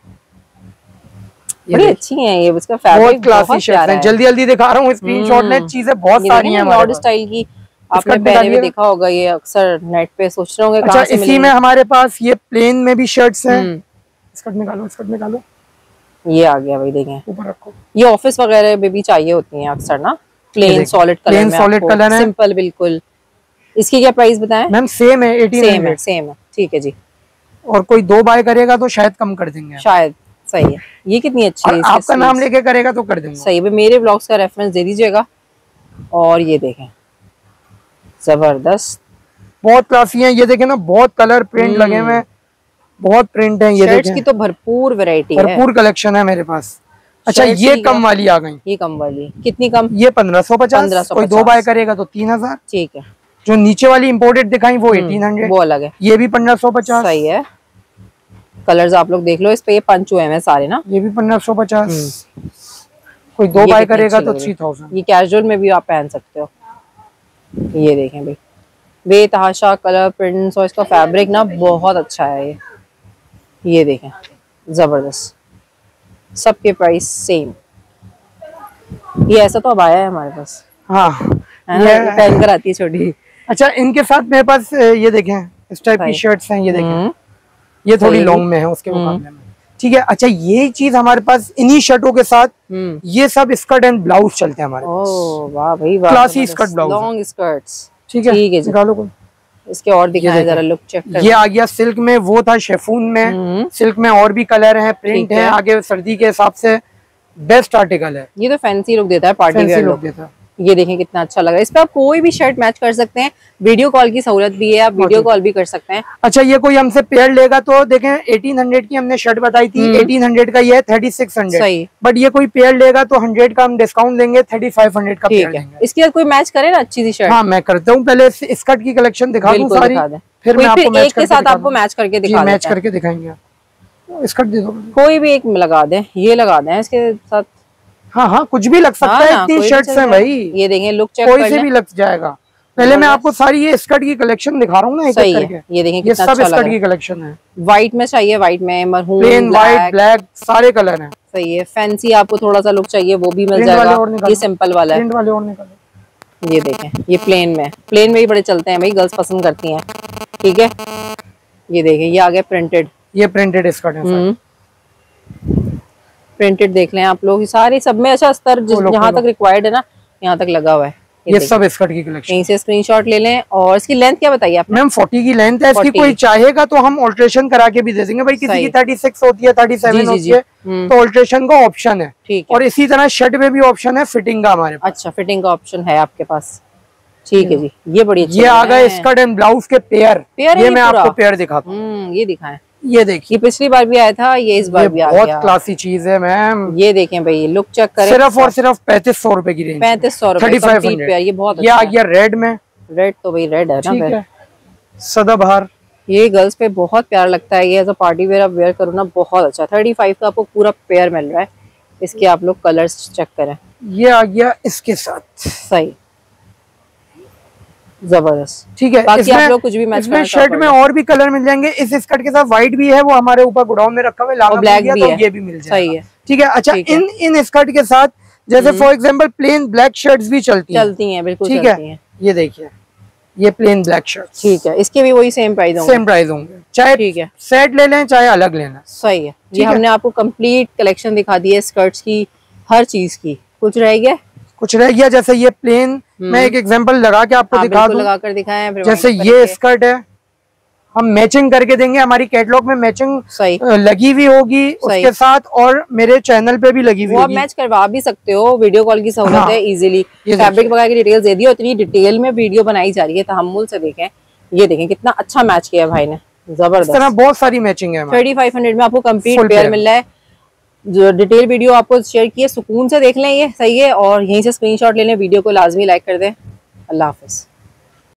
[SPEAKER 2] बड़ी अच्छी हैं ये, उसका फैब्रिक
[SPEAKER 1] क्लासी शर्ट है। जल्दी जल्दी दिखा रहा हूँ, स्क्रीनशॉट लें, चीजें बहुत सारी हैं।
[SPEAKER 2] नॉर्ड स्टाइल की आपने पहले भी देखा होगा, ये अक्सर नेट पे सोच रहे होंगे कहां से मिलेंगे।
[SPEAKER 1] इसी में हमारे पास ये प्लेन में भी शर्ट्स हैं। स्कर्ट निकालो, स्कर्ट निकालो।
[SPEAKER 2] ये आ गया भाई, देखें
[SPEAKER 1] ऊपर रखो।
[SPEAKER 2] ये ऑफिस वगैरह में भी चाहिए होती हैं अक्सर ना। Plain solid colour
[SPEAKER 1] plain solid colour है,
[SPEAKER 2] सिंपल बिल्कुल। इसकी क्या प्राइस बताएं
[SPEAKER 1] मैम? सेम है, एटीन
[SPEAKER 2] सेम है, सेम है, ठीक है जी।
[SPEAKER 1] और कोई दो बाय करेगा तो शायद कम कर देंगे,
[SPEAKER 2] शायद। सही है। ये कितनी अच्छी है,
[SPEAKER 1] आपका नाम लेके करेगा तो कर देंगे।
[SPEAKER 2] सही है, मेरे ब्लॉग्स का रेफरेंस दे दीजिएगा। और ये देखें, जबरदस्त,
[SPEAKER 1] बहुत क्लासी है। ये देखें ना, बहुत कलर प्रिंट लगे हुए हैं, बहुत प्रिंट है। ये
[SPEAKER 2] शर्ट्स की तो भरपूर वैरायटी है,
[SPEAKER 1] भरपूर कलेक्शन है मेरे पास। अच्छा, ये कम वाली आ गई।
[SPEAKER 2] ये कम वाली कितनी कम?
[SPEAKER 1] ये पंद्रह सौ पचास, कोई दो बाय करेगा तो तीन हजार।
[SPEAKER 2] ठीक है।
[SPEAKER 1] जो नीचे वाली इम्पोर्टेड दिखाई वो एटीन हंड्रेड,
[SPEAKER 2] वो अलग है।
[SPEAKER 1] ये भी पंद्रह सौ पचास।
[SPEAKER 2] सही है। कलर्स आप लोग देख लो, इस पे ये पंच हुए हैं सारे ना।
[SPEAKER 1] ये भी पंद्रह सौ पचास, कोई दो बाय करेगा तो थ्री थाउजेंड।
[SPEAKER 2] ये कैजुअल में भी आप पहन सकते हो। ये देखें भाई, बेतहाशा कलर प्रिंट्स, और इसका फैब्रिक ना बहुत अच्छा है। ये ये देखें, जबरदस्त। सबके प्राइस सेम। ये ऐसा तो अब आया है हमारे पास,
[SPEAKER 1] हाँ,
[SPEAKER 2] ये पहन कर आती है छोटी।
[SPEAKER 1] अच्छा, इनके साथ मेरे पास ये देखें इस टाइप की शर्ट्स हैं। ये देखें, ये थोड़ी लॉन्ग में है उसके मुकाबले में, ठीक है। अच्छा, ये चीज हमारे पास इन्हीं शर्टों के साथ ये सब स्कर्ट एंड ब्लाउज चलते हैं हमारे पास।
[SPEAKER 2] ओह वाह भाई वाह,
[SPEAKER 1] classy skirt blouse,
[SPEAKER 2] long skirts,
[SPEAKER 1] ठीक है।
[SPEAKER 2] ठीक है,
[SPEAKER 1] निकालो को।
[SPEAKER 2] इसके और दिखाएं जरा, लुक चेक कर।
[SPEAKER 1] ये आ गया सिल्क में, वो था शेफून में। सिल्क में और भी कलर हैं, प्रिंट है, आगे सर्दी के हिसाब से बेस्ट आर्टिकल है।
[SPEAKER 2] ये तो फैंसी लुक देता है, पार्टी वेयर लुक देता है। ये देखें कितना अच्छा लग रहा है। इस पे आप कोई भी शर्ट मैच कर सकते हैं, वीडियो कॉल की सहूलत भी है, आप वीडियो कॉल भी कर सकते हैं।
[SPEAKER 1] अच्छा, ये कोई हमसे पेयर लेगा तो देखें, एटीन हंड्रेड की हमने शर्ट बताई थी, एटीन हंड्रेड का ये है थर्टी सिक्स हंड्रेड।
[SPEAKER 2] सही,
[SPEAKER 1] बट ये कोई पेयर लेगा तो हंड्रेड का हम डिस्काउंट देंगे, थर्टी फाइव हंड्रेड का पेयर देंगे।
[SPEAKER 2] इसके साथ कोई मैच करे ना अच्छी सी शर्ट।
[SPEAKER 1] हाँ, मैं करता हूँ। पहले स्कर्ट की कलेक्शन दिखा दूं सारी, फिर मैं आपको मैच
[SPEAKER 2] के साथ आपको मैच करके दिखा
[SPEAKER 1] मैच करके दिखाएंगे। स्कर्ट दे दो,
[SPEAKER 2] कोई भी एक लगा दें, ये लगा दें इसके साथ।
[SPEAKER 1] हाँ हाँ, कुछ भी लग सकता है, इतनी शर्ट्स हैं भाई।
[SPEAKER 2] ये देंगे, लुक चेक
[SPEAKER 1] कोई से भी लग जाएगा। पहले मैं आपको सारी ये स्कर्ट की कलेक्शन दिखा रहा हूँ ना, एक एक करके।
[SPEAKER 2] ये देखें,
[SPEAKER 1] ये सब स्कर्ट की कलेक्शन है।
[SPEAKER 2] व्हाइट में चाहिए, व्हाइट में, मरून,
[SPEAKER 1] प्लेन व्हाइट, ब्लैक, सारे कलर हैं।
[SPEAKER 2] सही है। फैंसी आपको थोड़ा सा लुक चाहिए, वो भी मिल जाएगा। ये सिंपल वाला है,
[SPEAKER 1] प्रिंट वाले और निकालो।
[SPEAKER 2] ये देखें, ये प्लेन में, प्लेन में ही बड़े चलते हैं भाई, गर्ल्स पसंद करती हैं, ठीक है। ये देखें, ये आ गया प्रिंटेड,
[SPEAKER 1] ये प्रिंटेड स्कर्ट है।
[SPEAKER 2] प्रिंटेड देख लें आप लोग, सारे सब में अच्छा अस्तर जहाँ तक रिक्वायर्ड है ना, यहाँ तक लगा हुआ है।
[SPEAKER 1] ये, ये सब स्कर्ट की कलेक्शन,
[SPEAKER 2] यहीं से स्क्रीनशॉट ले लें। और इसकी लेंथ क्या बताइए आपने?
[SPEAKER 1] मैम फोर्टी की लेंथ है इसकी। कोई चाहेगा तो हम ऑल्ट्रेशन करा के भी दे देंगे भाई। किसी की थर्टी सिक्स होती है, थर्टी सेवन होती है, तो ऑल्ट्रेशन का ऑप्शन है।
[SPEAKER 2] ठीक
[SPEAKER 1] है। और इसी तरह शर्ट में भी ऑप्शन है फिटिंग का हमारे पास।
[SPEAKER 2] अच्छा, फिटिंग का ऑप्शन है आपके पास, ठीक है जी। ये बड़ी अच्छी,
[SPEAKER 1] ये आ गए स्कर्ट एंड ब्लाउज के पेयर। ये मैं आपको पेयर दिखाता हूँ,
[SPEAKER 2] ये दिखाएं।
[SPEAKER 1] ये देखिए,
[SPEAKER 2] पिछली बार भी आया था, ये इस बार भी आ गया।
[SPEAKER 1] बहुत क्लासी चीज है मैम।
[SPEAKER 2] ये देखें भाई, लुक चेक करें।
[SPEAKER 1] सिर्फ और सिर्फ पैंतीस सौ रुपए की रेंज,
[SPEAKER 2] पैंतीस सौ रुपए, ये बहुत
[SPEAKER 1] ये आ गया रेड में।
[SPEAKER 2] रेड तो भाई रेड है ना,
[SPEAKER 1] सदाबहार।
[SPEAKER 2] ये गर्ल्स पे बहुत प्यारा लगता है। ये एज अ पार्टी वेयर आप वेयर करो ना, बहुत अच्छा। थर्टी फाइव का आपको पूरा पेयर मिल रहा है। इसके आप लोग कलर्स चेक करें।
[SPEAKER 1] ये आ गया इसके साथ,
[SPEAKER 2] सही, जबरदस्त,
[SPEAKER 1] ठीक है।
[SPEAKER 2] बाकी आप लोग कुछ भी मैच
[SPEAKER 1] इसमें शर्ट में और भी कलर मिल जाएंगे। इस स्कर्ट के साथ व्हाइट भी है, वो हमारे ऊपर गोडाउन में रखा हुआ है,
[SPEAKER 2] ब्लैक भी
[SPEAKER 1] तो
[SPEAKER 2] है,
[SPEAKER 1] ये भी मिल जाएगा।
[SPEAKER 2] सही है,
[SPEAKER 1] ठीक है। अच्छा, इन इन स्कर्ट के साथ जैसे for example plain black shirts भी चलती हैं,
[SPEAKER 2] चलती हैं, बिल्कुल
[SPEAKER 1] ठीक है। ये देखिए, ये प्लेन ब्लैक शर्ट,
[SPEAKER 2] ठीक है। इसके भी वही सेम प्राइस होंगे,
[SPEAKER 1] सेम प्राइस होंगे, चाहे ठीक है सेट ले लें चाहे अलग लेना।
[SPEAKER 2] सही है। ये हमने आपको कंप्लीट कलेक्शन दिखा दी है स्कर्ट्स की, हर चीज की। कुछ रह गया? कुछ
[SPEAKER 1] रह गया। जैसे ये प्लेन, मैं एक एग्जांपल लगा के आपको दिखा दूं,
[SPEAKER 2] लगा कर दिखाएं।
[SPEAKER 1] जैसे ये स्कर्ट है, हम मैचिंग करके देंगे। हमारी कैटलॉग में मैचिंग लगी हुई होगी उसके साथ, और मेरे चैनल पे भी लगी हुई होगी।
[SPEAKER 2] आप मैच करवा भी सकते हो, वीडियो कॉल की सहूलत हाँ, है इजीली। फैब्रिक वगैरह की डिटेल्स दे दी, और इतनी डिटेल में वीडियो बनाई जा रही है, तहम्मुल से देखें। ये देखें कितना अच्छा मैच किया भाई ने, जबरदस्त।
[SPEAKER 1] बहुत सारी मैचिंग है।
[SPEAKER 2] थर्टी फाइव हंड्रेड में आपको कंप्लीट पेयर मिल रहा है। जो डिटेल वीडियो आपको शेयर की है, सुकून से देख लें, ये सही है। और यहीं से स्क्रीनशॉट ले लें, वीडियो को लाजमी लाइक कर दें। अल्लाह हाफिज।